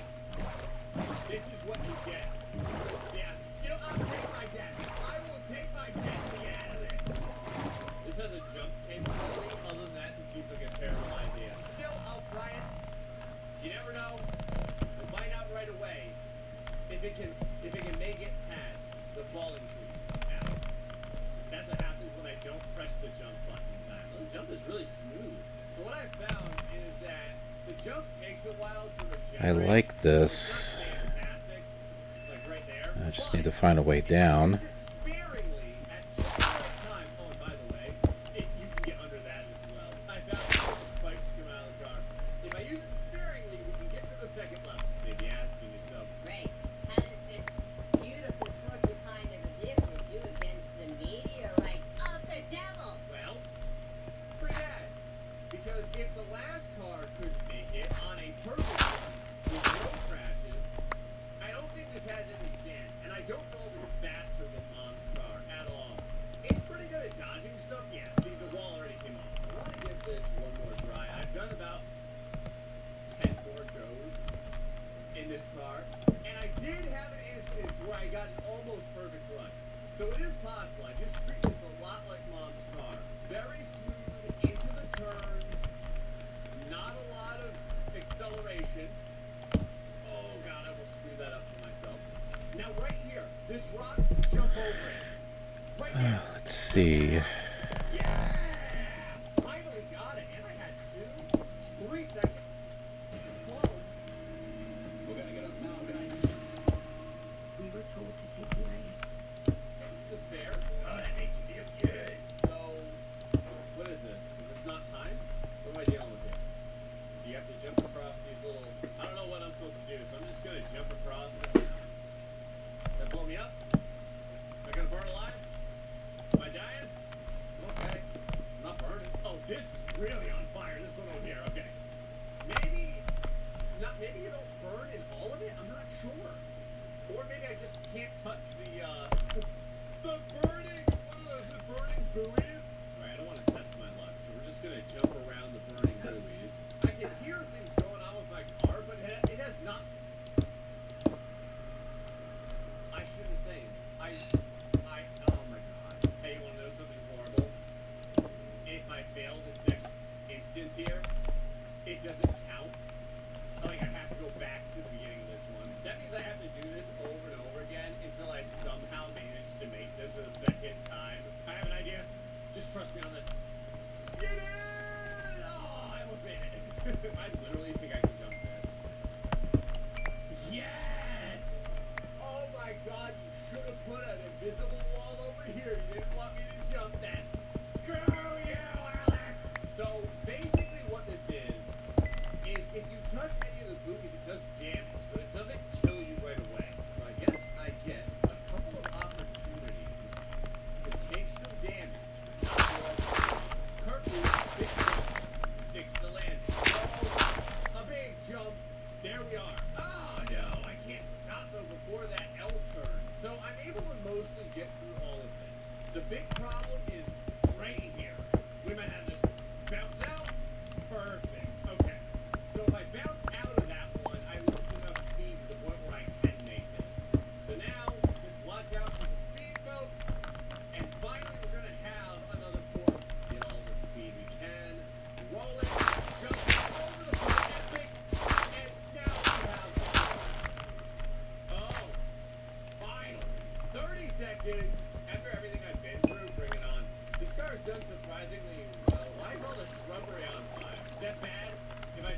Speaker 3: This is what you get. Yeah. You know, I'll take my death. I will take my death to get out of this. This has a jump capability. Other than that, this seems like a terrible idea. Still, I'll try it. You never know. We'll find out right away if it can make it past the falling trees. Now, that's what happens when I don't press the jump button in time. The jump is really smooth. So what I found is that the jump takes a while to regenerate.
Speaker 1: I like this.
Speaker 3: It's not fantastic, like right there.
Speaker 1: I just need to find a way down.
Speaker 3: Sparingly at just the right time. Oh, and by the way, you can get under that as well. I found the spikes come out of the car. If I use it sparingly, we can get to the second level. Maybe asking yourself,
Speaker 4: Great. How does this beautiful porcupine of a vehicle do against the meteorites of the devil?
Speaker 3: well, pretty bad. Because if the last car couldn't make it on a perfect run with no crashes, I don't think this has any chance. And I don't know if it's faster than Mom's car at all. It's pretty good at dodging stuff. Yeah, see, the wall already came off. I want to give this one more try. I've done about 10 more goes in this car. And I did have an instance where I got an almost perfect run. So it is possible. I just treat this a lot like Mom's car. Very smooth into the turns. Not a lot of acceleration. Oh god, I will screw that up for myself. Now right here, this rock, jump over it. Right there.
Speaker 1: Let's see.
Speaker 3: Yeah! Finally got it. And I had 3 seconds. Whoa. We're gonna get up now, guys.
Speaker 4: We were told to take the ice.
Speaker 3: Is this fair? Oh, that makes you feel good. So, what is this? Is this not time? What am I dealing with here? You have to jump across these little... I don't know what I'm supposed to do, so I'm just going to jump across. That blow me up? Am I going to burn alive? Am I dying? Okay. I'm not burning. Oh, this is really on fire. This one over here. Okay. Maybe you don't burn in all of it? I'm not sure. Or maybe I just can't touch the burning... What are those? The burning buoys? Alright, I don't want to test my luck, so we're just going to jump around the burning buoys. I can hear things going on with my car, but it has not... I shouldn't say it. Oh my god. Hey, you want to know something horrible? If I fail this next instance here, it doesn't count. Like, I have to go back to the beginning of this one. That means I have to do this over and over again until I somehow manage to make this a second time. I have an idea. Just trust me on this. Get it! Oh, I almost made it. I literally think I can jump this. Yes! Oh my god, you should have put an invisible wall over here. You didn't want me to jump that. Screw you, Alex! So, basically what this is if you touch any of the buoys, it does damage, but it doesn't kill you right away. So I guess I get a couple of opportunities to take some damage. Kurt big jump, sticks to the landing. Oh, a big jump. There we are. Oh no, I can't stop though before that L turn. So I'm able to mostly get through all of this. The big problem is right here. We might have this bounce out. Perfect. Okay. So if I bounce out of that one, I lose enough speed to the point where I can make this. So now, just watch out for the speed, folks. And finally, we're going to have another port. Get all the speed we can. Roll it. Jump over the port. Epic. And now we have... Oh. Finally. 30 seconds. After everything I've been through, bring it on. This car's done surprisingly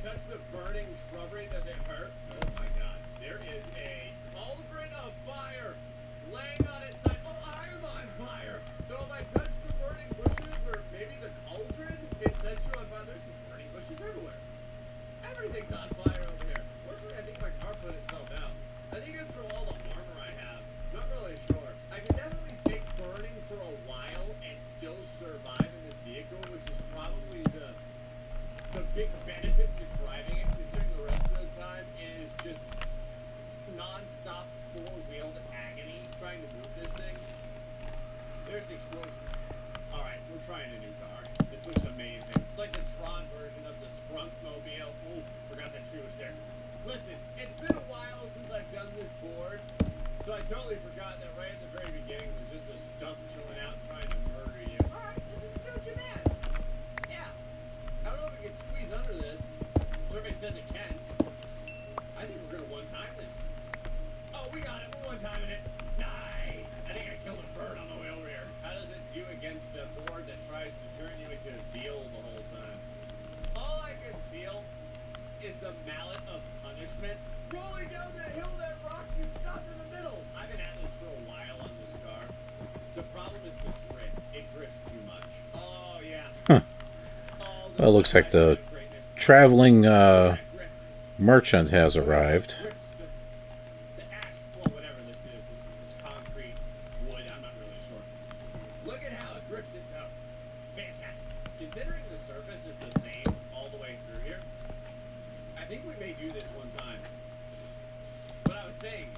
Speaker 3: touch the burning shrubbery, does it hurt? Oh my god. There is a cauldron of fire laying on its side. Oh, I'm on fire. So if I touch the burning bushes or maybe the cauldron, it sets you on fire. There's just burning bushes everywhere. Everything's on fire over here. Fortunately, I think my car put itself out. I think it's from all the armor I have. Not really sure. I could definitely take burning for a while and still survive in this vehicle, which is probably the big benefit to driving it, considering the rest of the time is just non-stop four-wheeled agony trying to move this thing. There's the explosion. Alright, we're trying a new car. This looks amazing. It's like the Tron version of the Sprunkmobile. Oh, forgot that tree was there. Listen, it's been a while since I've done this board, so I totally forgot that right at the very beginning was just a stump chilling out trying to murder you. Alright, this is Jojo Man. Yeah. I don't know if it can squeeze under this. Survey says it can. I think we're gonna one-time this. Oh, we got it. We're one-timing it. Nice. I think I killed a bird on the way over here. How does it do against a board that tries to turn you into a deal the whole time? All I can feel is the mallet of punishment rolling down the hill that rocked you stopped in the middle. I've been at this for a while on this car. The problem is the drift. It drifts too much. Oh, yeah.
Speaker 1: Huh. Well, looks like the traveling merchant has arrived.
Speaker 3: The ash flow, whatever this is, this concrete wood, I'm not really sure. Look at how it grips it though. Fantastic. Considering the surface is the same all the way through here, I think we may do this one time. But I was saying,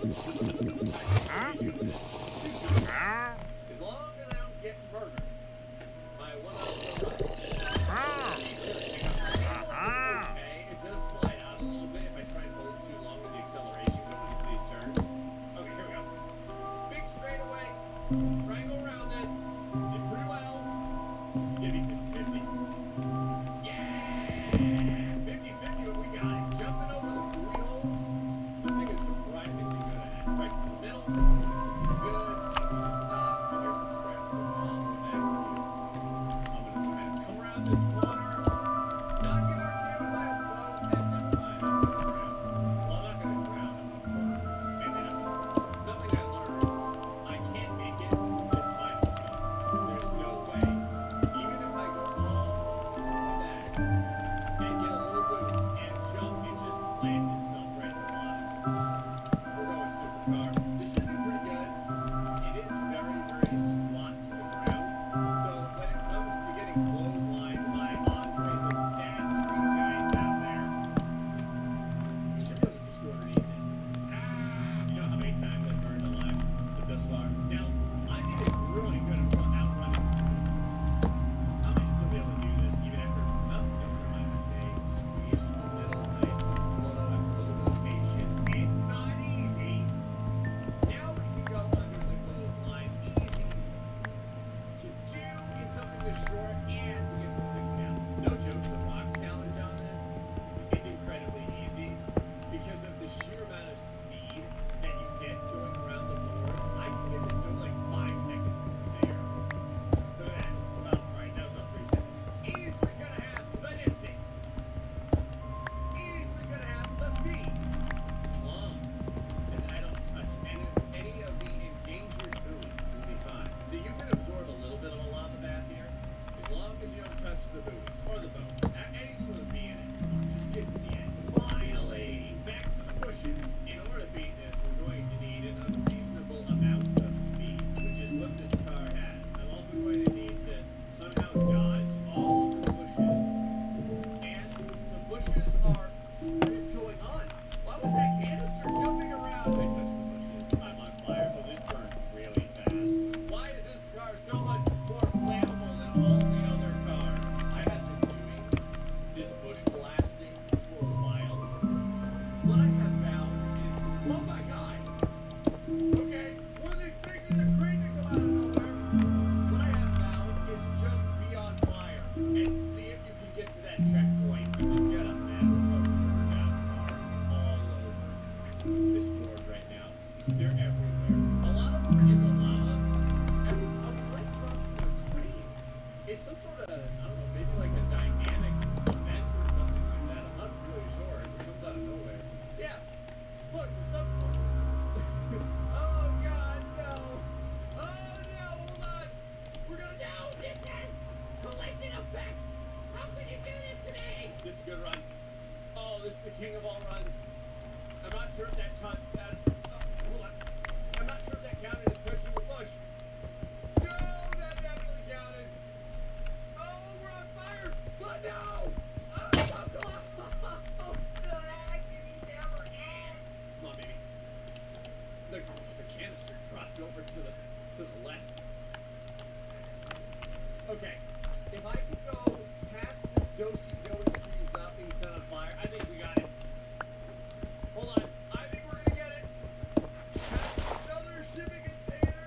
Speaker 3: as long as I don't get murdered, my one-up. Okay, it does slide out a little bit if I try and hold too long with the acceleration going into these turns. Okay, here we go. Big straightaway. Try and go around this. Did pretty well. This is gonna be 50-50. Yeah! 50-50 what we got. Jumping over the buoy holes. This thing is surprisingly good at it. Right in the middle. Good. Easy to stop. And here's the stretch. All the way back to you. I'm gonna try and come around this corner. Not get our killed by a boat. And never mind. I'm gonna drown. Well, I'm not gonna drown. I'm gonna burn. And then something I learned. I can't make it this final jump. There's no way. Even if I go all the way back and get a little boost and jump, it just plants itself right at the bottom. We're going supercar. This should be pretty good. It is very, very squat to the ground. So when it comes to getting clotheslined by Andre the sad tree giant out there, you should be able to just go underneath it. You know how many times I've burned alive with this car? Now, I think it's really good at outrunning. I might still be able to do this even after. Oh, never mind. Okay, squeeze through the middle, nice and slow. Have a little bit of patience. It's not easy. Now we can go under the clothesline. Easy to do in something this short and we get some things down. No joke, the rock challenge on this is incredibly easy because of the sheer amount of speed that you get going around the board. I can get this done like 5 seconds to spare. Look at that. Well, right, that was about 3 seconds. Easily gonna have the distance. Easily gonna have the speed. Long as I don't touch any of the endangered buoys, we'll be fine. So you can absorb a little bit of a lava bath here. As long This is a good run. Oh, this is the king of all runs. I'm not sure if that hold on. I'm not sure if that counted as touching the bush. No, that definitely counted. Oh, we're on fire. But no! Oh, so close. Still active. He never ends. Come on, baby. The canister dropped over to the left. Okay. If I can go past this do-si-do trees without being set on fire, I think we got it. Hold on. I think we're gonna get it. Past another shipping container.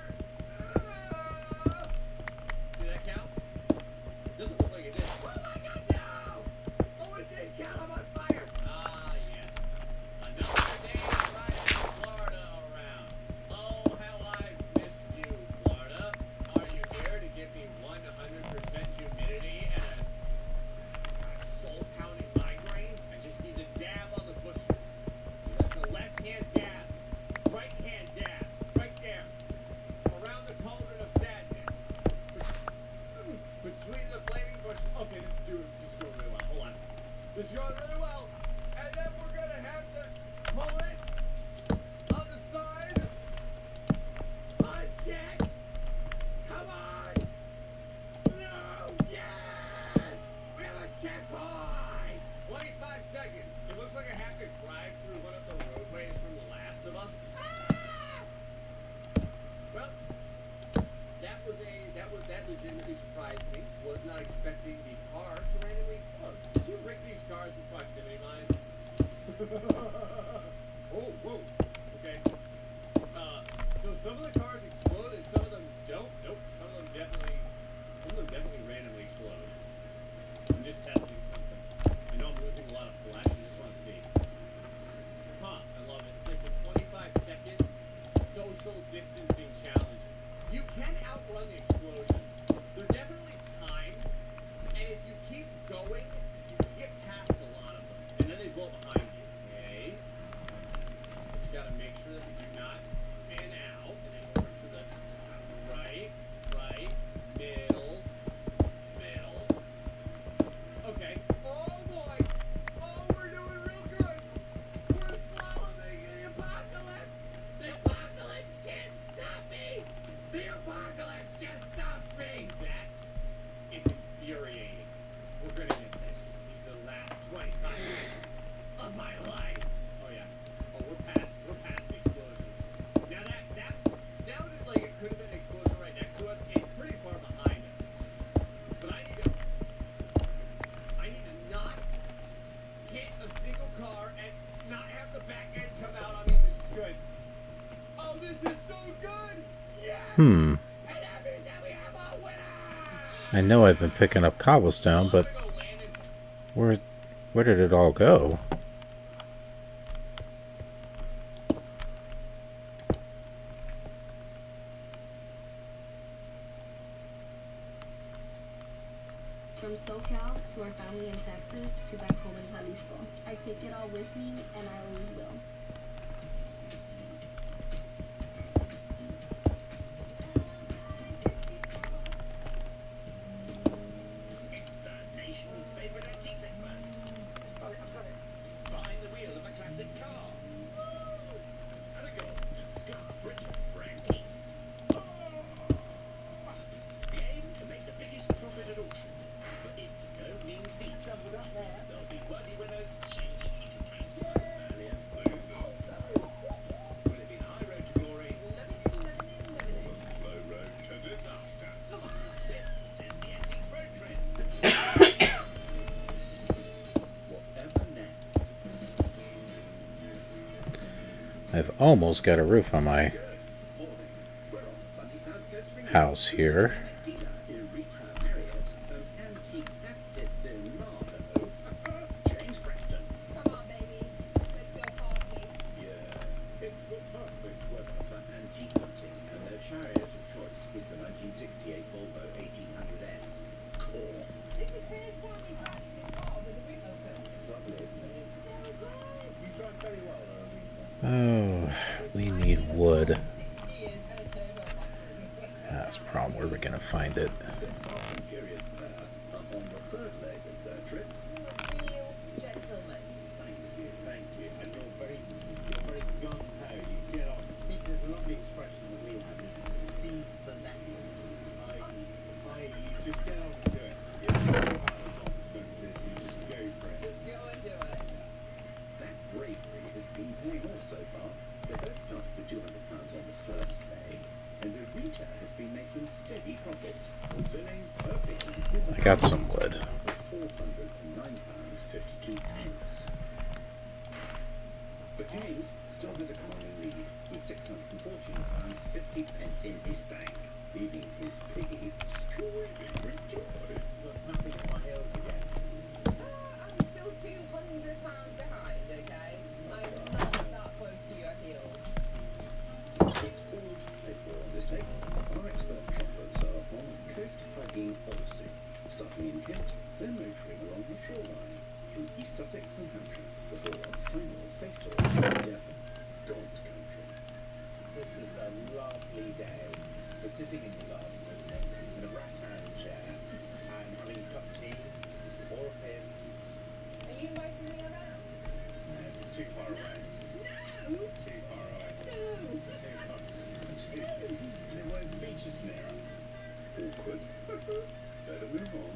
Speaker 3: Did that count? Doesn't look like it did. Oh my god, no! Oh, it did count. I'm on fire. Ah, yes. Another day riding Florida around. Oh, how I've missed you, Florida. Are you here to give me 100% humidity and a soul-pounding migraine? I just need to dab on the bushes. So that's the left-hand dab, right-hand dab, right there, around the cauldron of sadness, between the flaming bushes. Okay, this is going really well. Hold on. This is going really well. And then we're gonna have to pull it on the side. Uncheck. Come on. No! Yes! We have a checkpoint! 25 seconds. It looks like I have to drive through one of the roadways from The Last of Us. Ah! Well, that legitimately surprised me. Was not expecting the car to randomly explode. Did you rig these cars with proximity mines? Oh, whoa. Okay. So some of the cars exploded, some of them don't. Nope. Some of them definitely randomly explode. I'm just testing something. I know I'm losing a lot of flesh. I just want to see. Huh. I love it. It's like the 25-second social distancing challenge. You can outrun the explosions. They're definitely timed, and if you keep going, you can get past a lot of them, and then they blow behind you. Okay. Just gotta make sure that we do not spin out, and then over to the right, middle. Okay. Oh boy. Oh, we're doing real good. We're slaloming the apocalypse. The apocalypse can't stop me. The apocalypse just stopped me. That is infuriating. We're gonna get this. These are the last 25 minutes of my life. Oh yeah. Oh, we're past the explosions. Now that sounded like it could have been an explosion right next to us. It's pretty far behind us. But I need to not hit a single car and not have the back end come out on me. This is good. Oh, this is so good. Yeah. And that means that we have a winner.
Speaker 1: I know I've been picking up cobblestone, but where did it all go?
Speaker 5: From SoCal to our family in Texas to back home in Jalisco. I take it all with me, and I always will.
Speaker 3: It's the nation's favorite antiques experts. Got it. Behind the wheel of a classic car. Woo! And a gold Scar Bridger for antiques. The aim to make the biggest profit at auction. But it's no mean feat. There'll be worthy winners. Earlier losers. Will it be the high road to glory? Or the slow road to disaster? This is the Antiques Road Trip. Whatever next?
Speaker 1: I've almost got a roof on my
Speaker 3: Good morning. We're on the sunny south coast of England.
Speaker 1: house here.
Speaker 3: Dealer in retail Marriott and antiques outfits in Marlow. James Preston.
Speaker 4: Come on, baby. Let's go party.
Speaker 3: Yeah, it's the perfect weather for antique hunting, and their chariot of choice is the 1968 Volvo 1800S. Core.
Speaker 4: This is first time we've driving this car with the roof open.
Speaker 3: It's lovely, isn't it?
Speaker 4: It's so good.
Speaker 3: You drive very well,
Speaker 1: Oh, we need wood.
Speaker 4: 6 years and a turbo button.
Speaker 1: That's the problem. Where we're gonna find it?
Speaker 3: This Fast and Furious pair are on the third leg of their trip.
Speaker 4: Real
Speaker 1: I got some wood.
Speaker 3: £409.52. But James still has a commanding lead with £614.50 in his bank, leaving his piggy screaming with joy. There's nothing at my heels again.
Speaker 4: I'm still £200 behind, okay? I'm not that close to your heels.
Speaker 3: It's called a for on this tape. Our expert shoppers are on coast hiking policy, starting in Kent, then motoring along the shoreline through East Sussex and Hampshire before our final face-off in Devon, God's country.
Speaker 6: This is a lovely day for sitting in the garden, isn't it? In a rattan chair and having a cup of tea or a pins.
Speaker 4: Are you inviting me around?
Speaker 6: Too far away.
Speaker 4: No!
Speaker 6: Too far away.
Speaker 4: No!
Speaker 6: Too far. There weren't beaches near.
Speaker 3: Awkward. Better move on.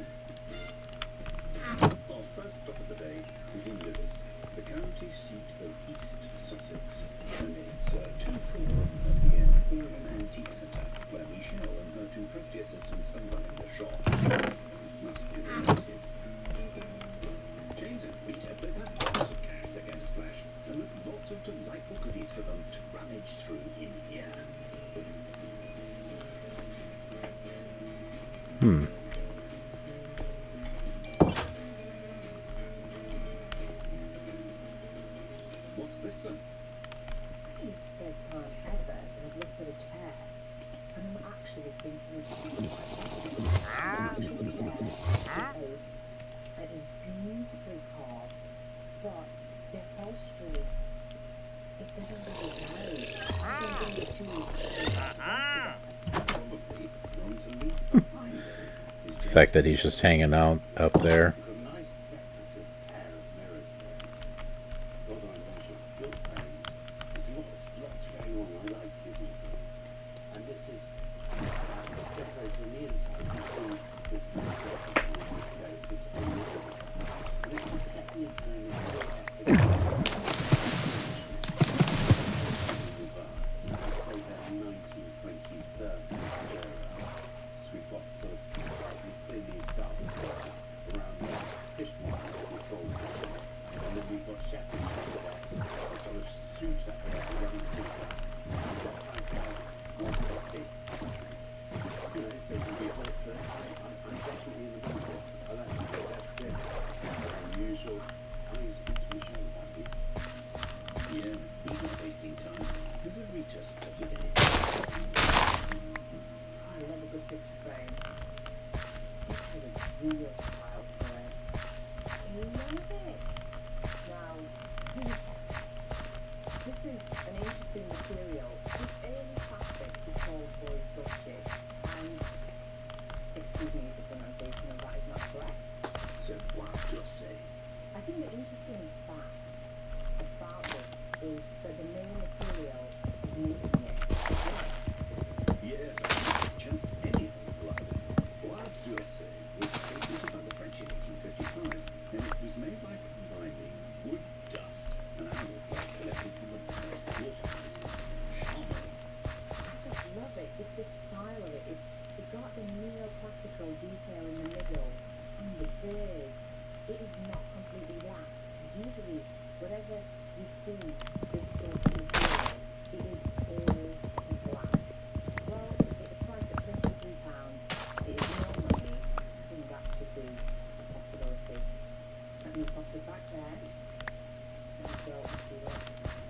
Speaker 3: Our first stop of the day is in Lewes, the county seat of East Sussex, and it's 241 at the Emporium Antique Centre, where Michelle and her two trusty assistants are running the shop. Must be related. James and Rita both have lots of cash they're going to splash, and with lots of delightful goodies for them to rummage through in here. What's this then?
Speaker 7: This is the first time ever that I've looked at a chair and I'm actually thinking of something like this. The actual chair is oak and is beautifully carved, but the upholstery, it doesn't really know. I don't think the two
Speaker 3: Probably going to leave behind though.
Speaker 1: The fact that he's just hanging out up there.
Speaker 3: There's a nice decorative pair of mirrors there. Rather a bunch of gilt frames. There's lots going on. I like Disney films. And this is decorated on the inside. You see this is it's unusual. And it's a technique known as FFX Prelude. That 1920s, 30s era. So we've got sort of slightly clearly established around the fishing control system. And then we've got Shep and sort of suit that around the system. We've got nice Modpack. You know, they can be hot for I'm definitely in the market. I like to go that bit. Unusual. I need to speak to Michelle about this. Yeah, he's not wasting time. There's a Rita spotted in it.
Speaker 7: I love a good picture frame. This has a real style to it. You love it. Now, this is an interesting material. This alien plastic is called boys dusted, and excuse me if the pronunciation of that is not correct.
Speaker 3: So what just say?
Speaker 7: I think the interesting fact about this is that the main material making it is black.
Speaker 3: Yeah, that's not just anything like it. What do I say? Was created by the French in 1855, and it was made by combining wood dust and animal blood collected from the Paris waterhouses. Charming.
Speaker 7: I just love it. It's the style of it. It's got the neoclassical detail in the middle and the birds. It is not completely black. Because usually, whatever you see this sort of material, it is all black. Well, it was priced at £23. It is no money. I think that should be a possibility. Let me pop it back there. Let me go and see what.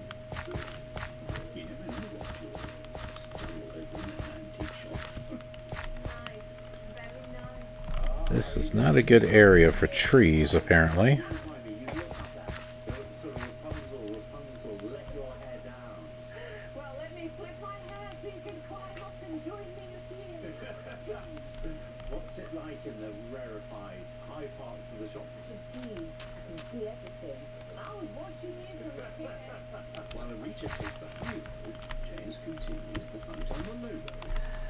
Speaker 3: You never know what you'll stumble over in an antique shop.
Speaker 4: Nice. Very nice.
Speaker 1: This is not a good area for trees, apparently.
Speaker 6: You look at that, sort of Rapunzel, let your hair down.
Speaker 4: Well, let me flip my hair so you can climb up and join me up here.
Speaker 6: What's it like in the rarefied high parts of the shop?
Speaker 7: I can see everything.
Speaker 4: I was watching you from up here.
Speaker 3: While the Rita takes the high road, James continues the hunt on the low road.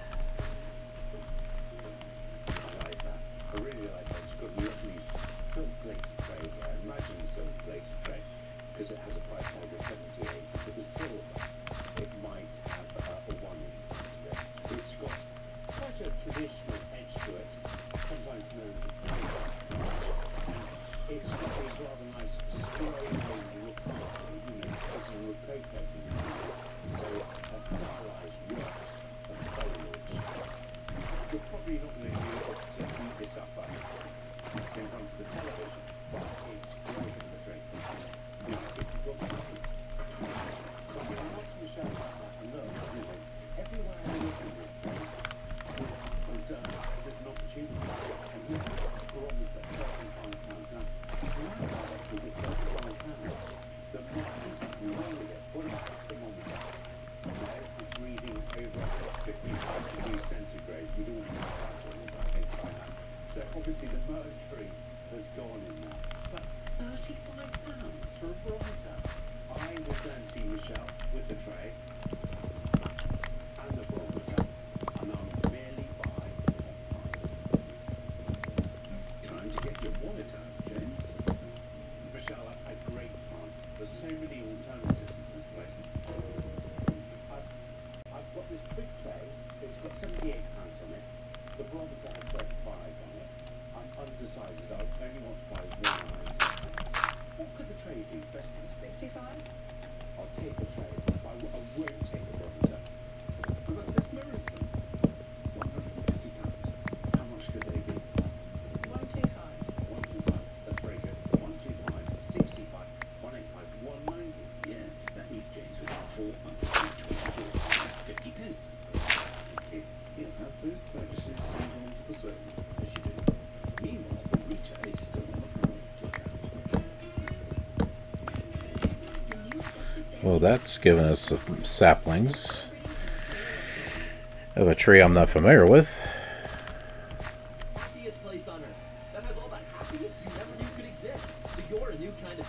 Speaker 6: I like that. I really like that. It's got lovely silk plated tray. I imagine silk plated tray because it has a price tag of 78. If it was silver, it might have a 1 in front of it. It's got quite a traditional edge to it. rather nice spray look, you know, as a rococo. So it's a stylized work of foliage. You're probably not going to be able to beat this up when it comes to the television, but it's great for the drink. You know, if you've got the money. So I mean, watch Michelle and look, you know, everywhere I look at this place, there's an opportunity. And you have a barometer, £35 now. Is it £35? The market is really it. What is the thermometer? No, it's reading over 55 degrees centigrade. You don't want to pass on that thing by now. So obviously the mercury has gone in now. But £35 for a barometer. I will go and see Michelle with the tray and the barometer, and I'll merely buy the price. Time to get your wallet out, James. Michelle, I've had great fun. There's so many alternatives in this place. I've got this big tray. It's got £78 on it. The barometer has 35 on it. I'm undecided. I only want to buy one item. What could the tray be? Best price 65? I'll take the tray. I won't take the barometer. How about this mirrors then? £150. How much could they be?
Speaker 7: 125.
Speaker 6: 125. That's very good. 125, 65, 185, 190. Yeah, that leaves James with 422.50 pence. If he'll have those purchases sent on to the servant, as you do. Meanwhile, the Rita is still on the prowl to account.
Speaker 1: Well, that's given us some saplings of a tree I'm not familiar with.
Speaker 3: Happiest place on earth. That has all that happiness you never knew could exist. So you're a new kind of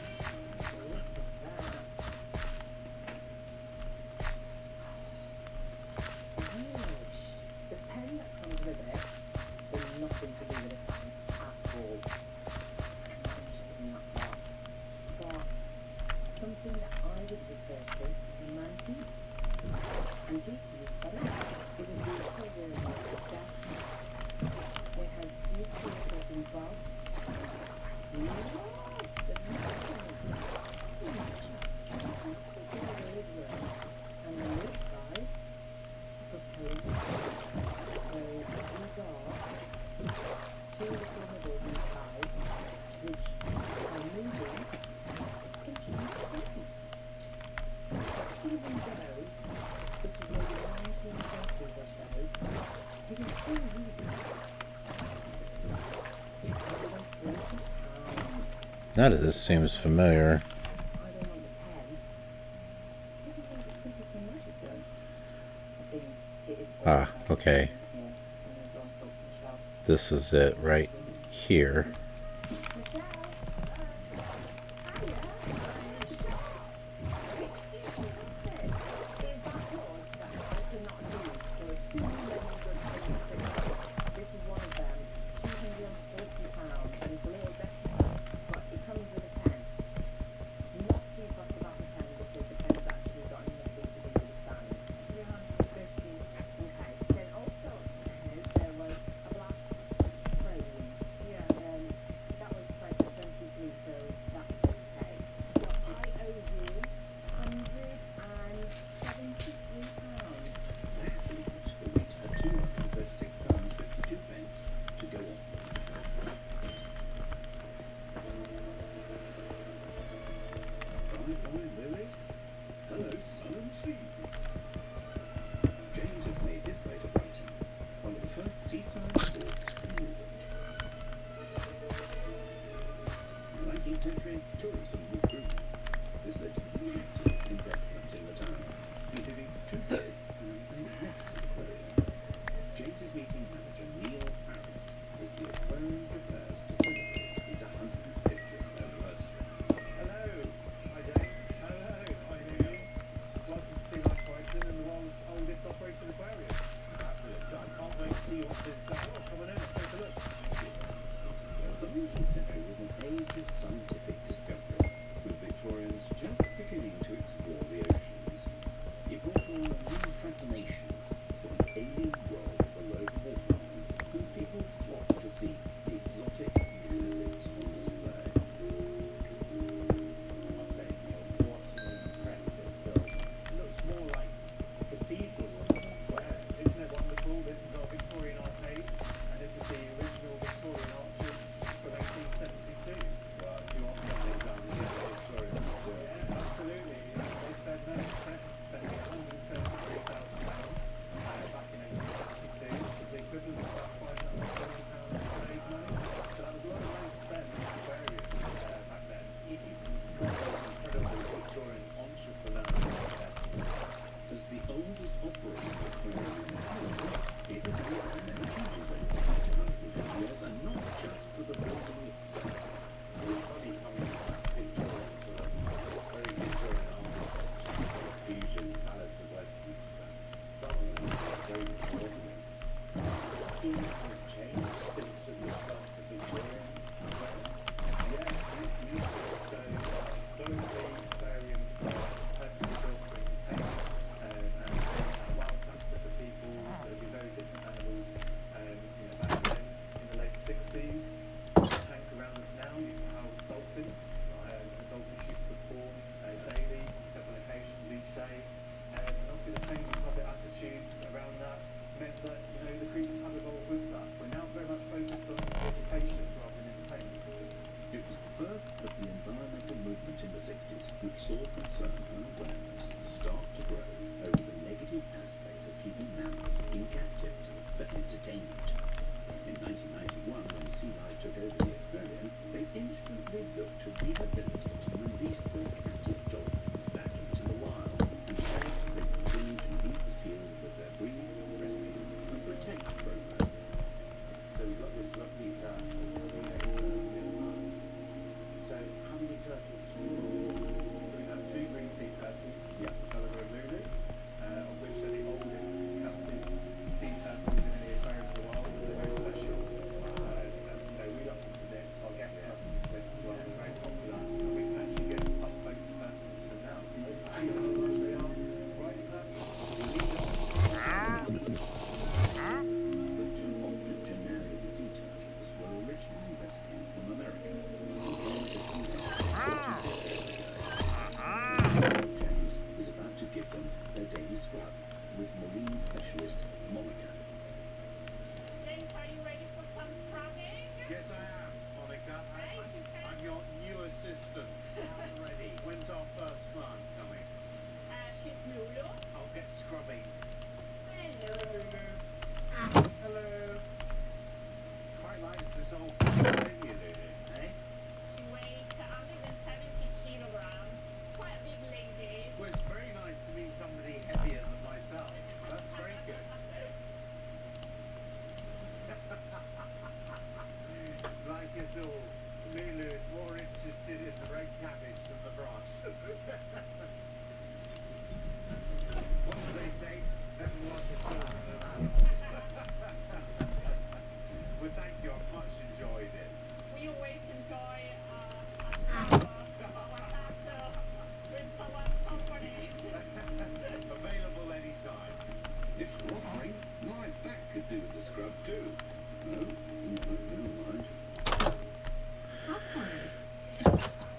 Speaker 7: The pen that comes with it is nothing to do with this pen at all. I'm not interested in that part. But something that I would refer to as an antique. Antique is better. It would be a cover of the desk. It has beautiful little involved. The and on this side, propelling. So we got two little nibbles inside, which are moving, pinching into feet. Even though this was maybe 1930s or so, you can still use it. £240.
Speaker 1: None of this seems familiar.
Speaker 7: I don't want the pen. What do you think it could be some magic done? I think it is all
Speaker 1: Ah,
Speaker 7: magic
Speaker 1: okay.
Speaker 7: here. Tell me if don't talk to Michelle.
Speaker 1: This is it right here.
Speaker 7: Michelle? Hiya. Michelle. Excuse me, what's this? Is that yours that I cannot use for 2 lemon good things? This is one of them. £240, and it's a little desk stand, but it comes with a pen. Not too fussed about the pen because the pen's actually got nothing to do with the stand. 350. Okay. Then also there was a black frame. Yeah.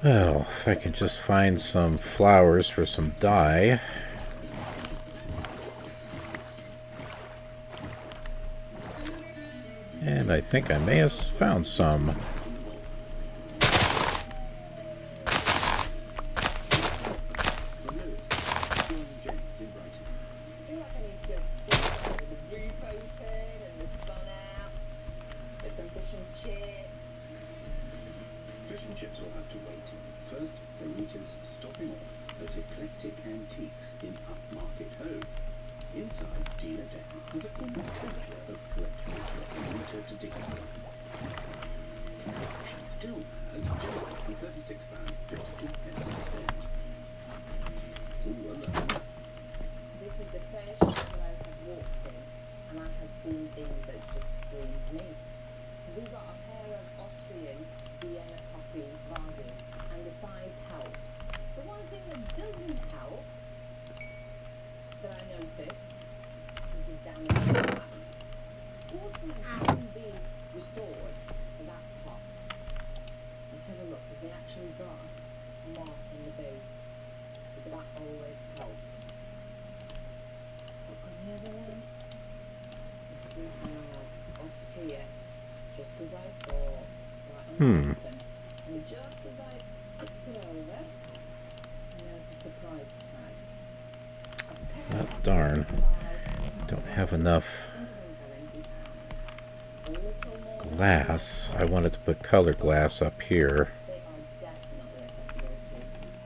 Speaker 1: Well, if I can just find some flowers for some dye. And I think I may have found some.
Speaker 6: Fish and chips will have to wait. First, the meter's stopping off at Eclectic Antiques in Upmarket Hove. Inside, dealer Dan has a full treasure of collectibles for the meter to dig through. She still has just the £36.52 to spend. All alone.
Speaker 7: This is the first shop that I have walked in, and I have seen things that just screamed me. We got a pair of Austrian Vienna coffee vases, and the size helps. The one thing that doesn't help, that I noticed, is the damage to the back. Porcelain shouldn't be restored for that cost. Let's have a look. If they actually got a mark on the base, but that always helps. But on the other end, let's see how Austria, just as I thought, right on the bottom. And just as I flipped it over, I noticed the price tag.
Speaker 1: Oh, darn. Don't have enough glass. I wanted to put color glass up here.
Speaker 7: They are definitely a possibility.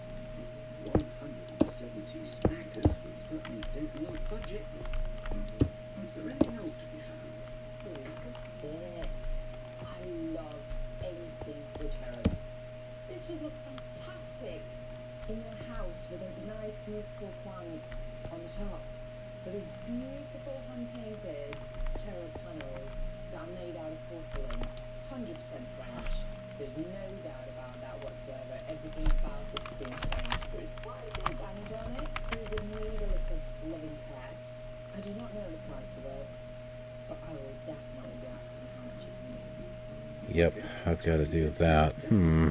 Speaker 6: 170 stackers would certainly dent the old budget. Is there anything else to be found?
Speaker 7: Look at this. I love anything with cherubs. This would look fantastic in your house with a nice, beautiful plant on the top. With these beautiful hand-painted cherub panels that are made out of porcelain. 100% French. There's no doubt about that whatsoever. Everything about it's been French. There is quite a bit of damage on it, so it would need a little loving care. I do not know the price of it, but I will definitely be asking how much it can be.
Speaker 1: Yep, I've got to do that.
Speaker 7: Dan,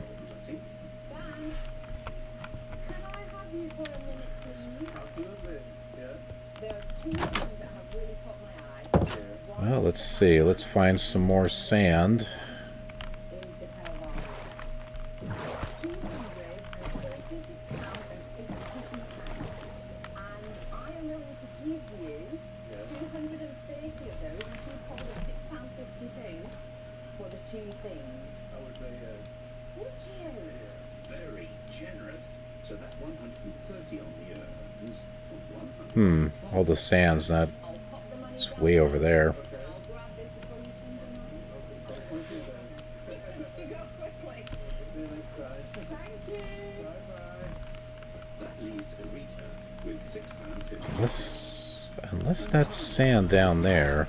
Speaker 7: can I have you for a minute, please?
Speaker 3: Absolutely. Yes.
Speaker 7: There are two things that have really caught my eye.
Speaker 1: Well, let's see. Let's find some more sand.
Speaker 7: Is the pair of eyes. £236.52. And I am willing to give you 230 of those, and two poles of £6.52 for the two things.
Speaker 3: I would say yes.
Speaker 7: Would you?
Speaker 6: Very generous. So that's 130 on the earth.
Speaker 1: All the sand's not.
Speaker 7: I'll pop the money
Speaker 1: It's
Speaker 7: down.
Speaker 1: way over there.
Speaker 7: I'll grab this before you change your mind. You go quickly.
Speaker 3: See you next time.
Speaker 7: Thank you.
Speaker 3: Bye-bye.
Speaker 6: That leaves Arita with £6.50.
Speaker 1: Unless that's sand down there.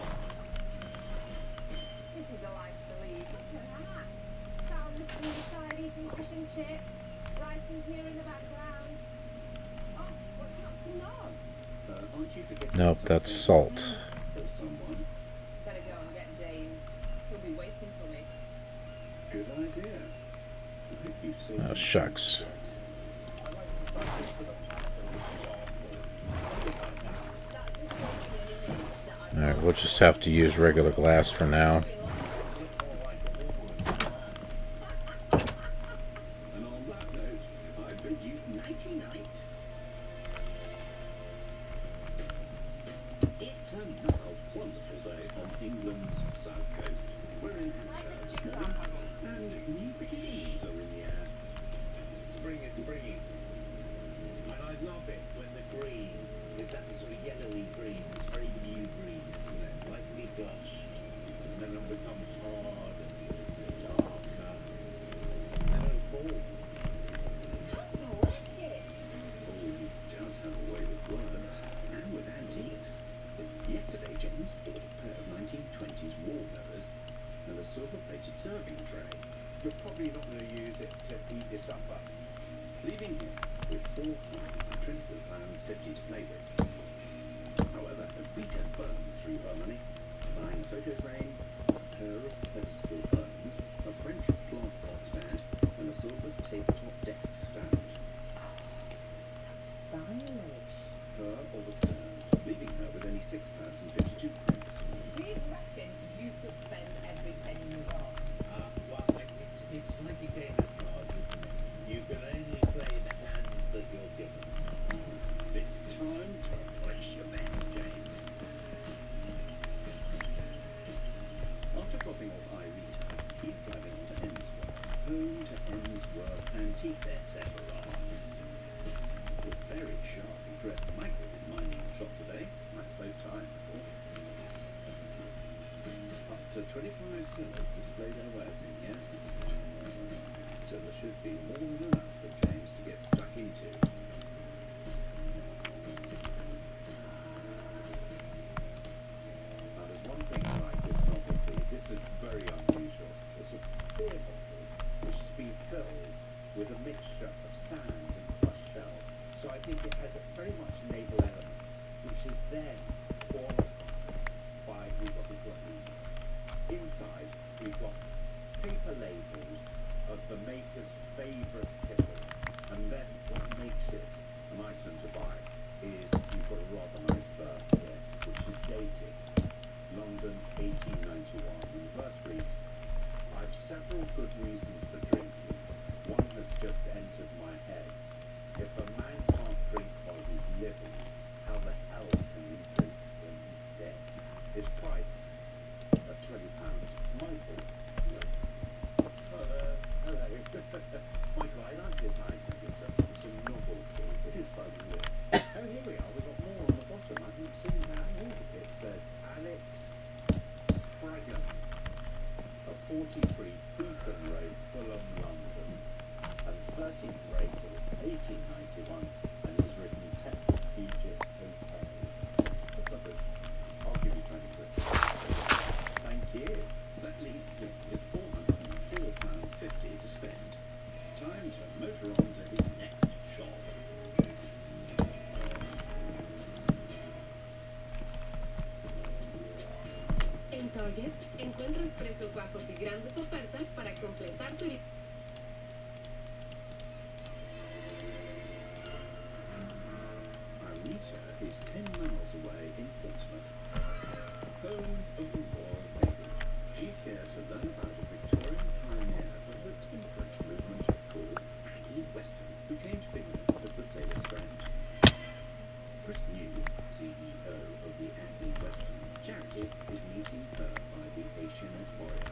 Speaker 7: This is a life to lead. Look at that. Sound listening beside eating fish and chips. Writing here in the background. Oh, what's not to know?
Speaker 6: Aren't you forgetting
Speaker 1: Nope, that's salt.
Speaker 6: for someone?
Speaker 7: Better go and get James. He'll be waiting for me.
Speaker 6: Good idea. I hope you saved
Speaker 1: Oh, shucks. Alright, we'll just have to use regular glass for now.
Speaker 6: And on that note, I bid you nighty-night. It's another wonderful day on England's south coast. We're in Hampshire, and new beginnings are in the air.
Speaker 3: Spring is springing. And I love it when the green is that sort of yellowy green. It's very new green, isn't it? Lightly blushed. And then it'll become hard and darker. And then it'll fall.
Speaker 7: How poetic.
Speaker 6: Oh, he does have a way with words, and with antiques. Yesterday, James bought a pair of 1920s wall mirrors and a silver-plated serving tray,
Speaker 3: You're probably not going to use it to heat this up.
Speaker 6: leaving him with £424.50 to play with. However, Rita burned through her money, buying a photo frame, a pair of pedestal urns, a French plant pot stand, and a silver table teeth etc. A very sharply dressed Michael is minding the shop today. Nice bow tie, Michael. Up to 25 cylinders display their wares in here. So there should be more than enough for James to get stuck into. Now there's one thing I like this novelty. This is very unusual. It's a beer bottle which has been filled with a mixture of sand and crushed shell. So I think it has a very much naval element, which is then qualified by, we've got this lovely, inside we've got paper labels of the maker's favourite tipple, and then what makes it an item to buy is you've got a rather nice verse here, which is dated London 1891, and the verse reads, "I've several good reasons for drinking. One has just entered my head. If a man can't drink while he's living, how the hell can he drink when he's dead?" His price at £20. Michael. Hello. Michael, I like this item. It's a novelty. It is fun, isn't it? Oh, here we are. We've got more on the bottom. I haven't seen that. It says Alex Spraggan, a 43 Beacon Road, Fulham, London, and 13th of April, 1891, and it's written Texas, Egypt, Hotel. That's lovely. I'll give you 20 quid. Thank you. That leaves you with £404.50 to spend. Time to motor on to his next shop.
Speaker 8: En Target encuentras precios bajos y grandes ofertas para completar tu
Speaker 6: Rita is 10 miles away in Portsmouth, home of the Royal Navy. She's here to learn about a Victorian pioneer of the temperance movement called Aggie Weston, who came to England as the sailor's friend. Chris New, CEO of the Aggie Weston charity, is meeting her by the HMS Warrior.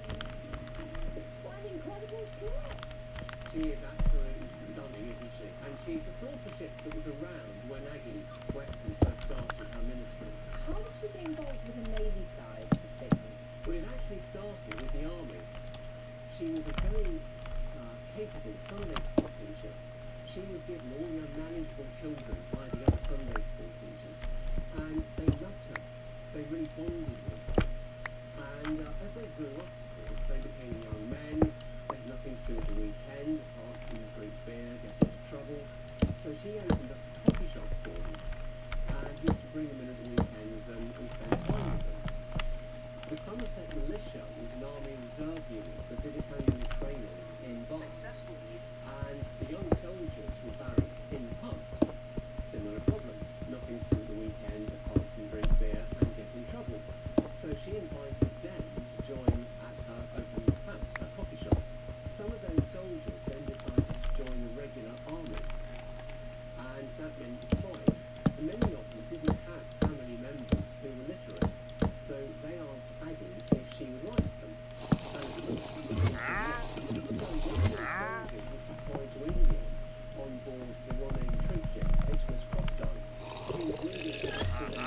Speaker 7: What an incredible ship!
Speaker 9: She is absolutely stunning, isn't she? And she's the sort of ship that was around when Aggie Weston first started her ministry.
Speaker 7: How did she get involved with the Navy side of things?
Speaker 9: Well, it actually started with the army. She was a very capable Sunday school teacher. She was given all the unmanageable children by the other Sunday school teachers, and they loved her. They really bonded with her. And as they grew up, of course, they became young men. They had nothing to do with the weekend apart from drink beer, get into trouble. So she opened up a coffee shop for them and used to bring them in at the weekends and spend time with them. The Somerset Militia was an army reserve unit that did its annual training in Bath. And the young soldiers were barracked in pubs. Similar problem. Nothing to do with the weekend apart from drink beer and get in trouble. So she invited them to join at her open house, her coffee shop. Some of those soldiers then decided to join the regular army, and that meant deployed. And many of them didn't have family members who were literate, so they asked Aggie if she would write them. And so one of those soldiers was deployed to India on board the Royal Navy troop ship HMS Crocodile. He was really interested in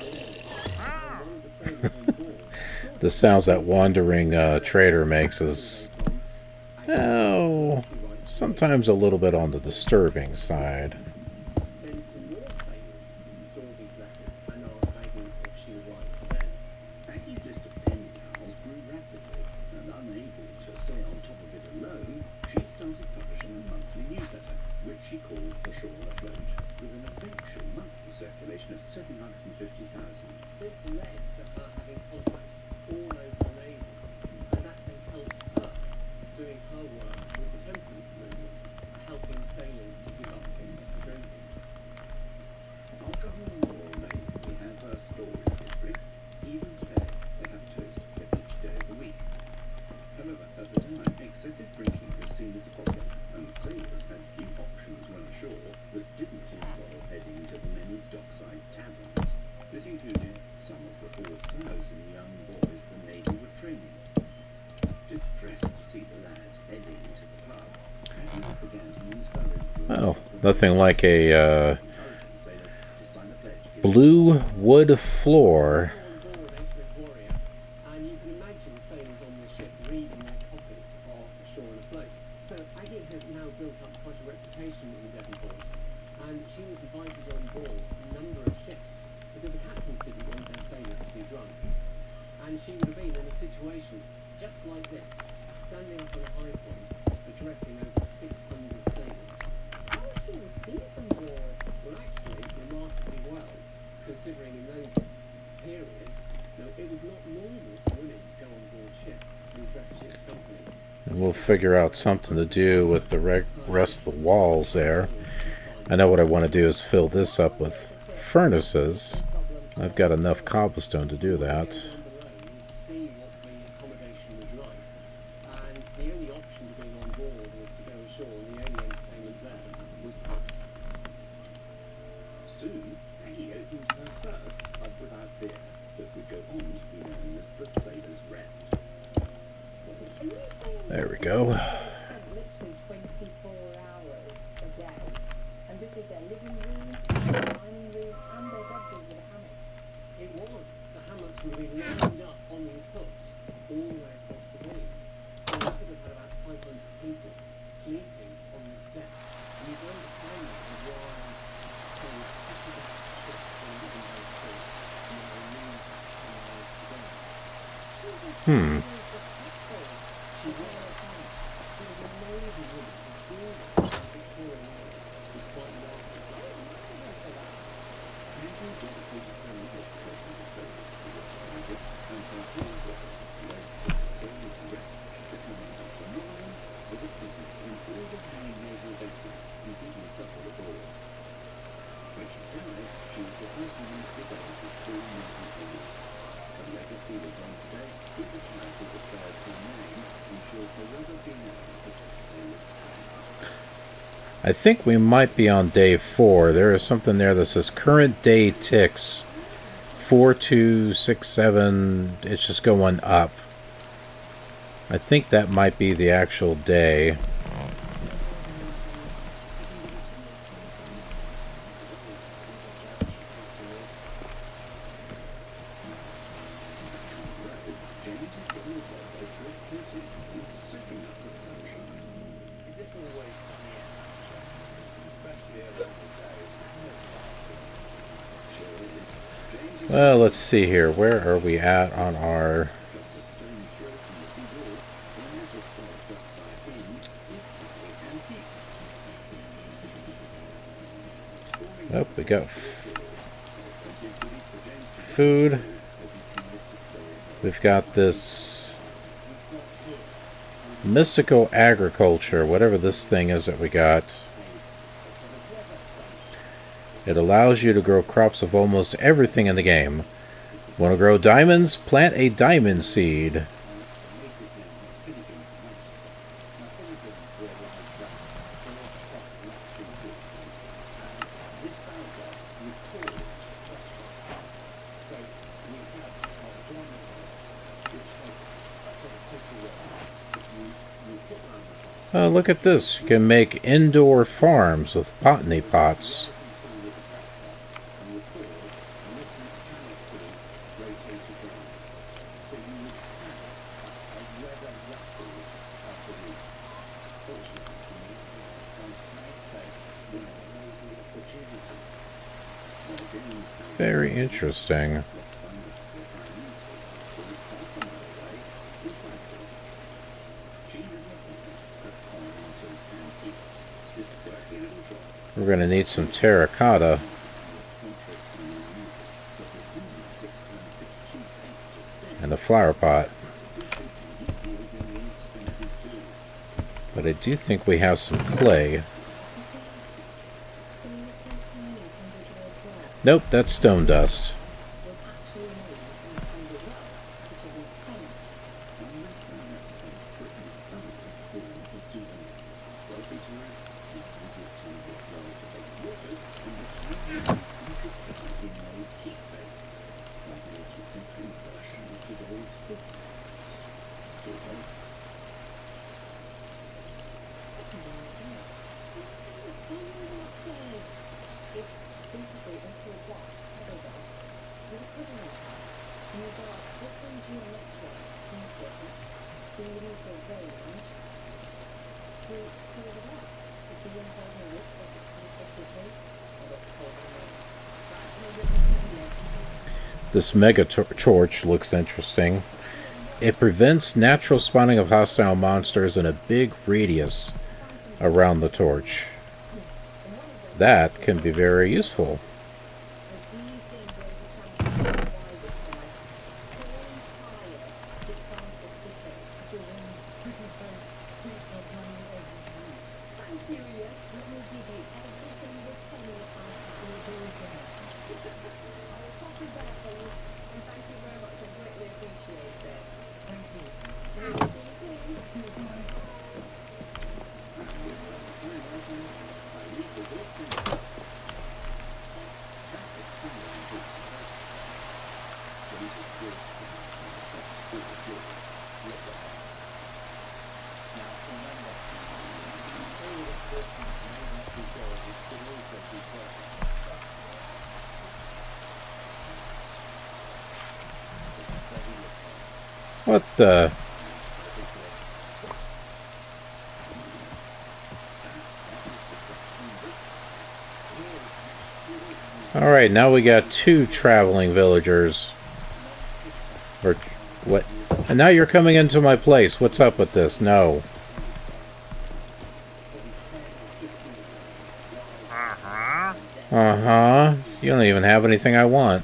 Speaker 9: and one of the sailors on board.
Speaker 1: The sounds that wandering trader makes is, oh, sometimes a little bit on the disturbing side.
Speaker 9: Then some more sailors saw these letters and asked Aggie if she would write to them.
Speaker 6: Aggie's list of pen pals grew rapidly, and unable to stay on top of it alone, she started publishing a monthly newsletter, which she called The Shore Afloat, with an eventual monthly circulation of 750,000.
Speaker 9: This led to her having contacts all over the Navy, and that then helped her doing her work with the temperance movement, helping sailors to give up excessive
Speaker 1: Nothing like a blue wood floor.
Speaker 9: And you can imagine sailors on the ship reading their copies of Ashore and Afloat. So Aggie has now built up quite a reputation in Devonport, and she was invited on board a number of ships because the captains didn't want their sailors to be drunk. And she would have been in a situation just like this, standing up on a high point, addressing over 600 sailors.
Speaker 7: How was she received on board?
Speaker 9: Well, actually, remarkably well, considering in those periods, it was not normal for women to go on board ship and address ship's company.
Speaker 1: And we'll figure out something to do with the rest of the walls there. I know what I want to do is fill this up with furnaces. I've got enough cobblestone to do that.
Speaker 9: See what the accommodation was like. And the only option to being on board was to go ashore, and the only entertainment there was pubs.
Speaker 6: Soon, Aggie opened her first pub without beer that would go on to be known as the Sailor's Rest.
Speaker 1: There we go.
Speaker 7: Literally 24 hours a day. And this was their living room, their dining room, and their bedroom with a hammock.
Speaker 9: It was. The hammocks would be lined up on these hooks all the way across the beams. So you could have had about 500 people sleeping on this deck. And you can understand why so such a big ship in those ports, you know, needs to
Speaker 1: Hmm.
Speaker 9: She was an amazing woman who was doing it in Victorian era with quite remarkable.
Speaker 1: I think we might be on day 4. There is something there that says current day ticks 4267. It's just going up. I think that might be the actual day. Well, let's see here. Where are we at on our... Oh, we got food. We've got this mystical agriculture, whatever this thing is that we got. It allows you to grow crops of almost everything in the game. Want to grow diamonds? Plant a diamond seed. Oh, look at this. You can make indoor farms with botany pots. Very interesting. We're going to need some terracotta. And a flower pot. But I do think we have some clay. Nope, that's stone dust.
Speaker 7: basically into a box, pebble box, with a cover inside. And you've got different geometric pieces beneath a range to fill the box. If you wouldn't hold my wrist like it's consistently, I got to hold my wrist.
Speaker 1: This mega torch looks interesting. It prevents natural spawning of hostile monsters in a big radius around the torch. That can be very useful. What the? Alright, now we got 2 traveling villagers. Or what? And now you're coming into my place. What's up with this? No. Uh-huh. You don't even have anything I want.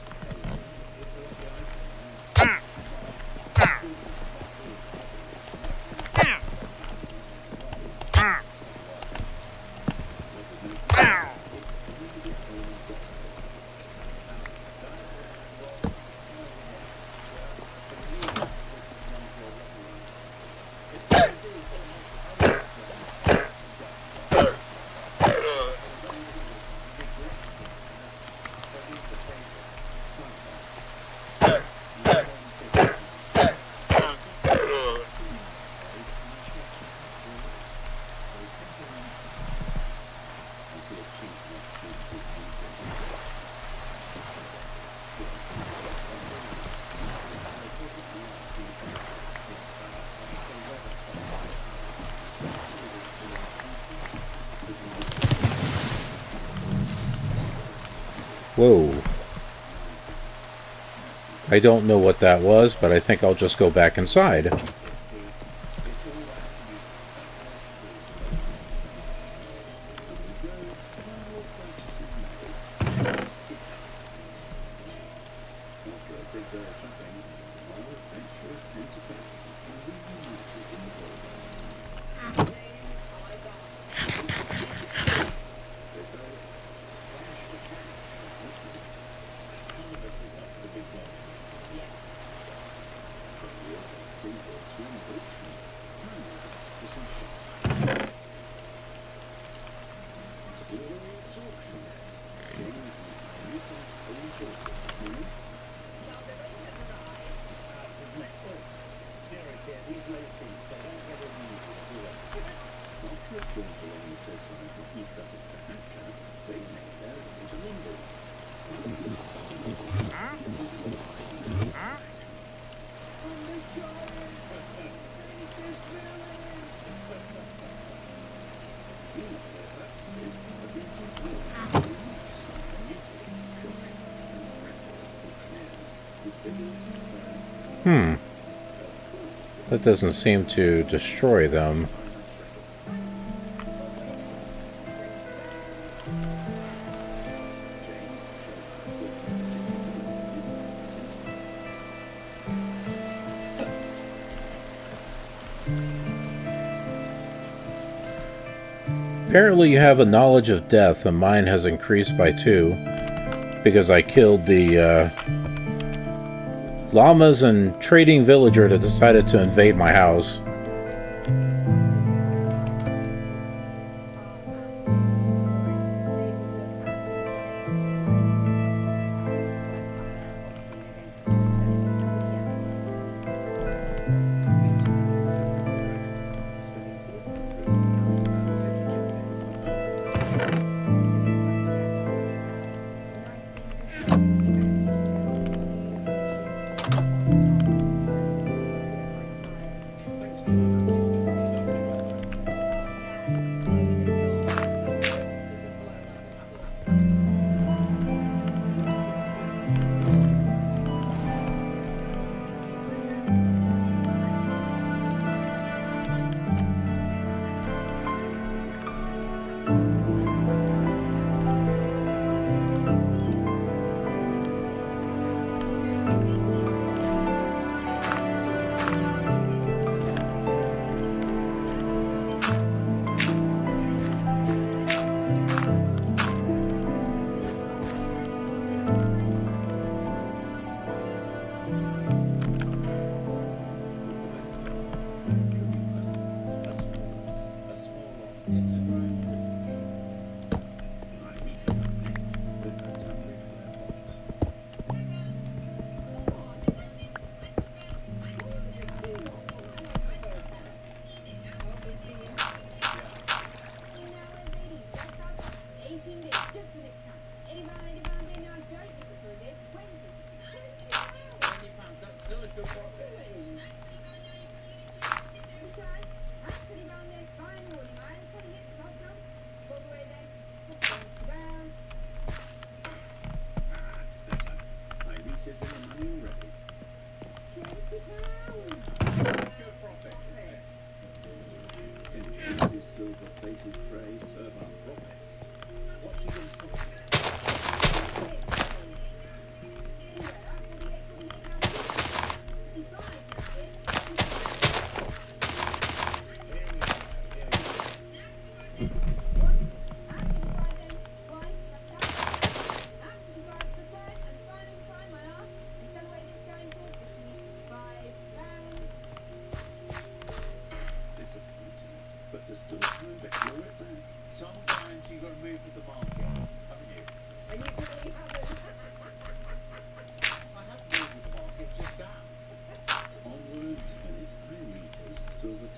Speaker 1: Whoa. I don't know what that was, but I think I'll just go back inside. That doesn't seem to destroy them. Apparently you have a knowledge of death, and mine has increased by 2 because I killed the llamas and trading villager that decided to invade my house.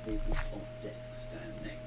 Speaker 6: take this off-desk stand next.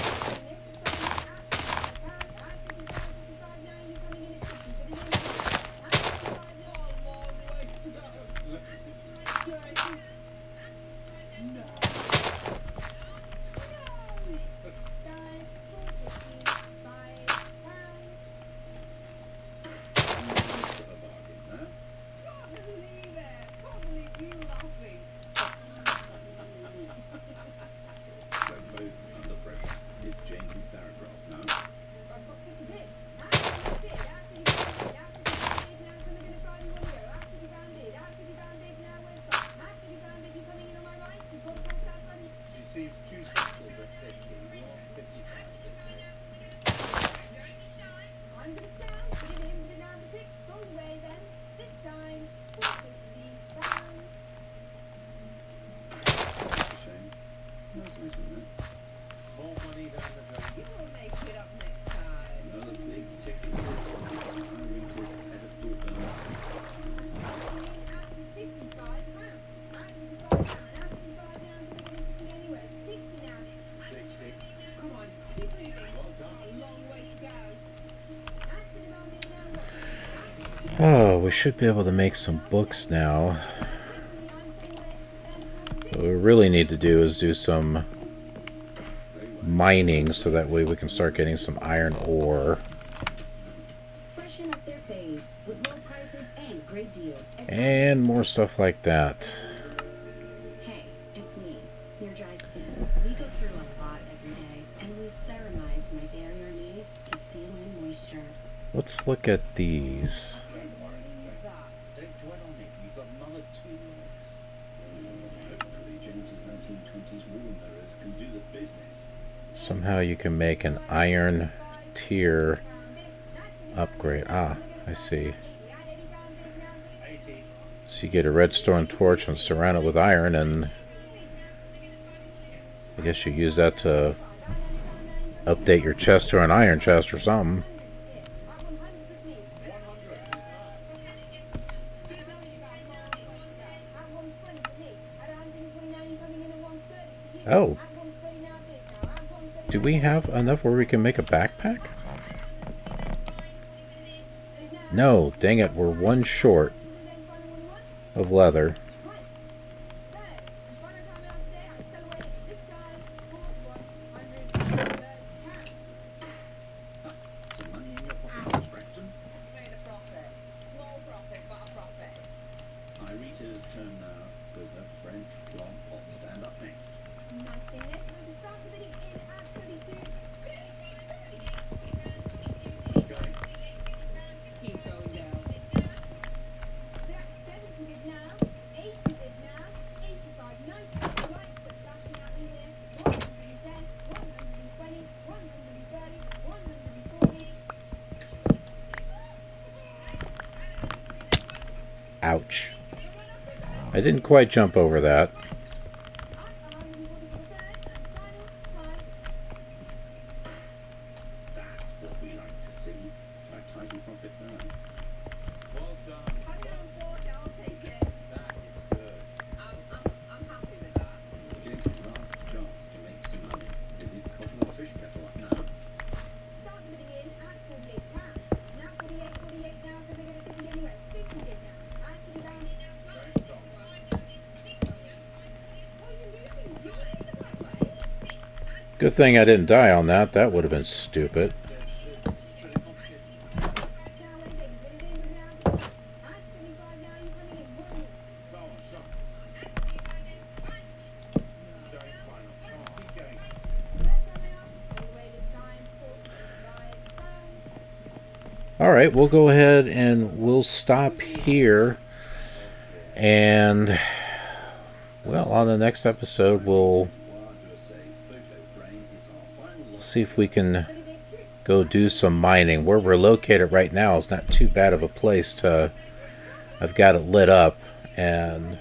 Speaker 1: Oh, we should be able to make some books now. What we really need to do is do some mining so that way we can start getting some iron ore.
Speaker 8: Freshen up their faves with low prices and great deals.
Speaker 1: And more stuff like that.
Speaker 8: Hey, it's me, your dry skin. We go through a lot every day, and we ceramides my barrier needs to seal in moisture.
Speaker 1: Let's look at these.
Speaker 6: Don't dwell on it. You've got another 2 minutes. Hopefully James's 1920s wool mirrors can do the business.
Speaker 1: Somehow you can make an iron tier upgrade. Ah, I see. So you get a redstone torch and surround it with iron, and I guess you use that to update your chest to an iron chest or something. Oh. Do we have enough where we can make a backpack? No, dang it, we're 1 short of leather. Ouch. I didn't quite jump over that.
Speaker 6: That's what we like to see. A tidy profit burn.
Speaker 3: Well done. That is good. I'm happy with that.
Speaker 6: James's last chance to make some money with his copper fish kettle up now.
Speaker 1: Good thing I didn't die on that. That would have been stupid. Alright, we'll go ahead and we'll stop here. And, well, on the next episode, we'll see if we can go do some mining. Where we're located right now is not too bad of a place to... I've got it lit up, and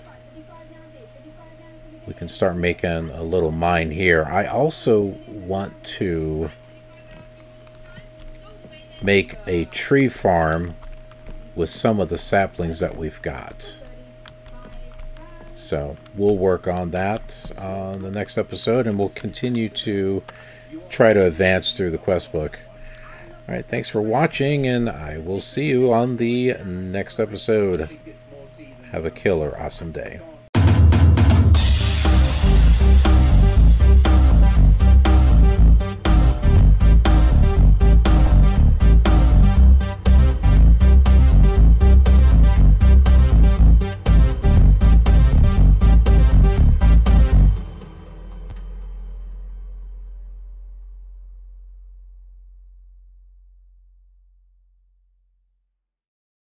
Speaker 1: we can start making a little mine here. I also want to make a tree farm with some of the saplings that we've got. So we'll work on that on the next episode, and we'll continue to try to advance through the quest book. All right, thanks for watching, and I will see you on the next episode. Have a killer awesome day.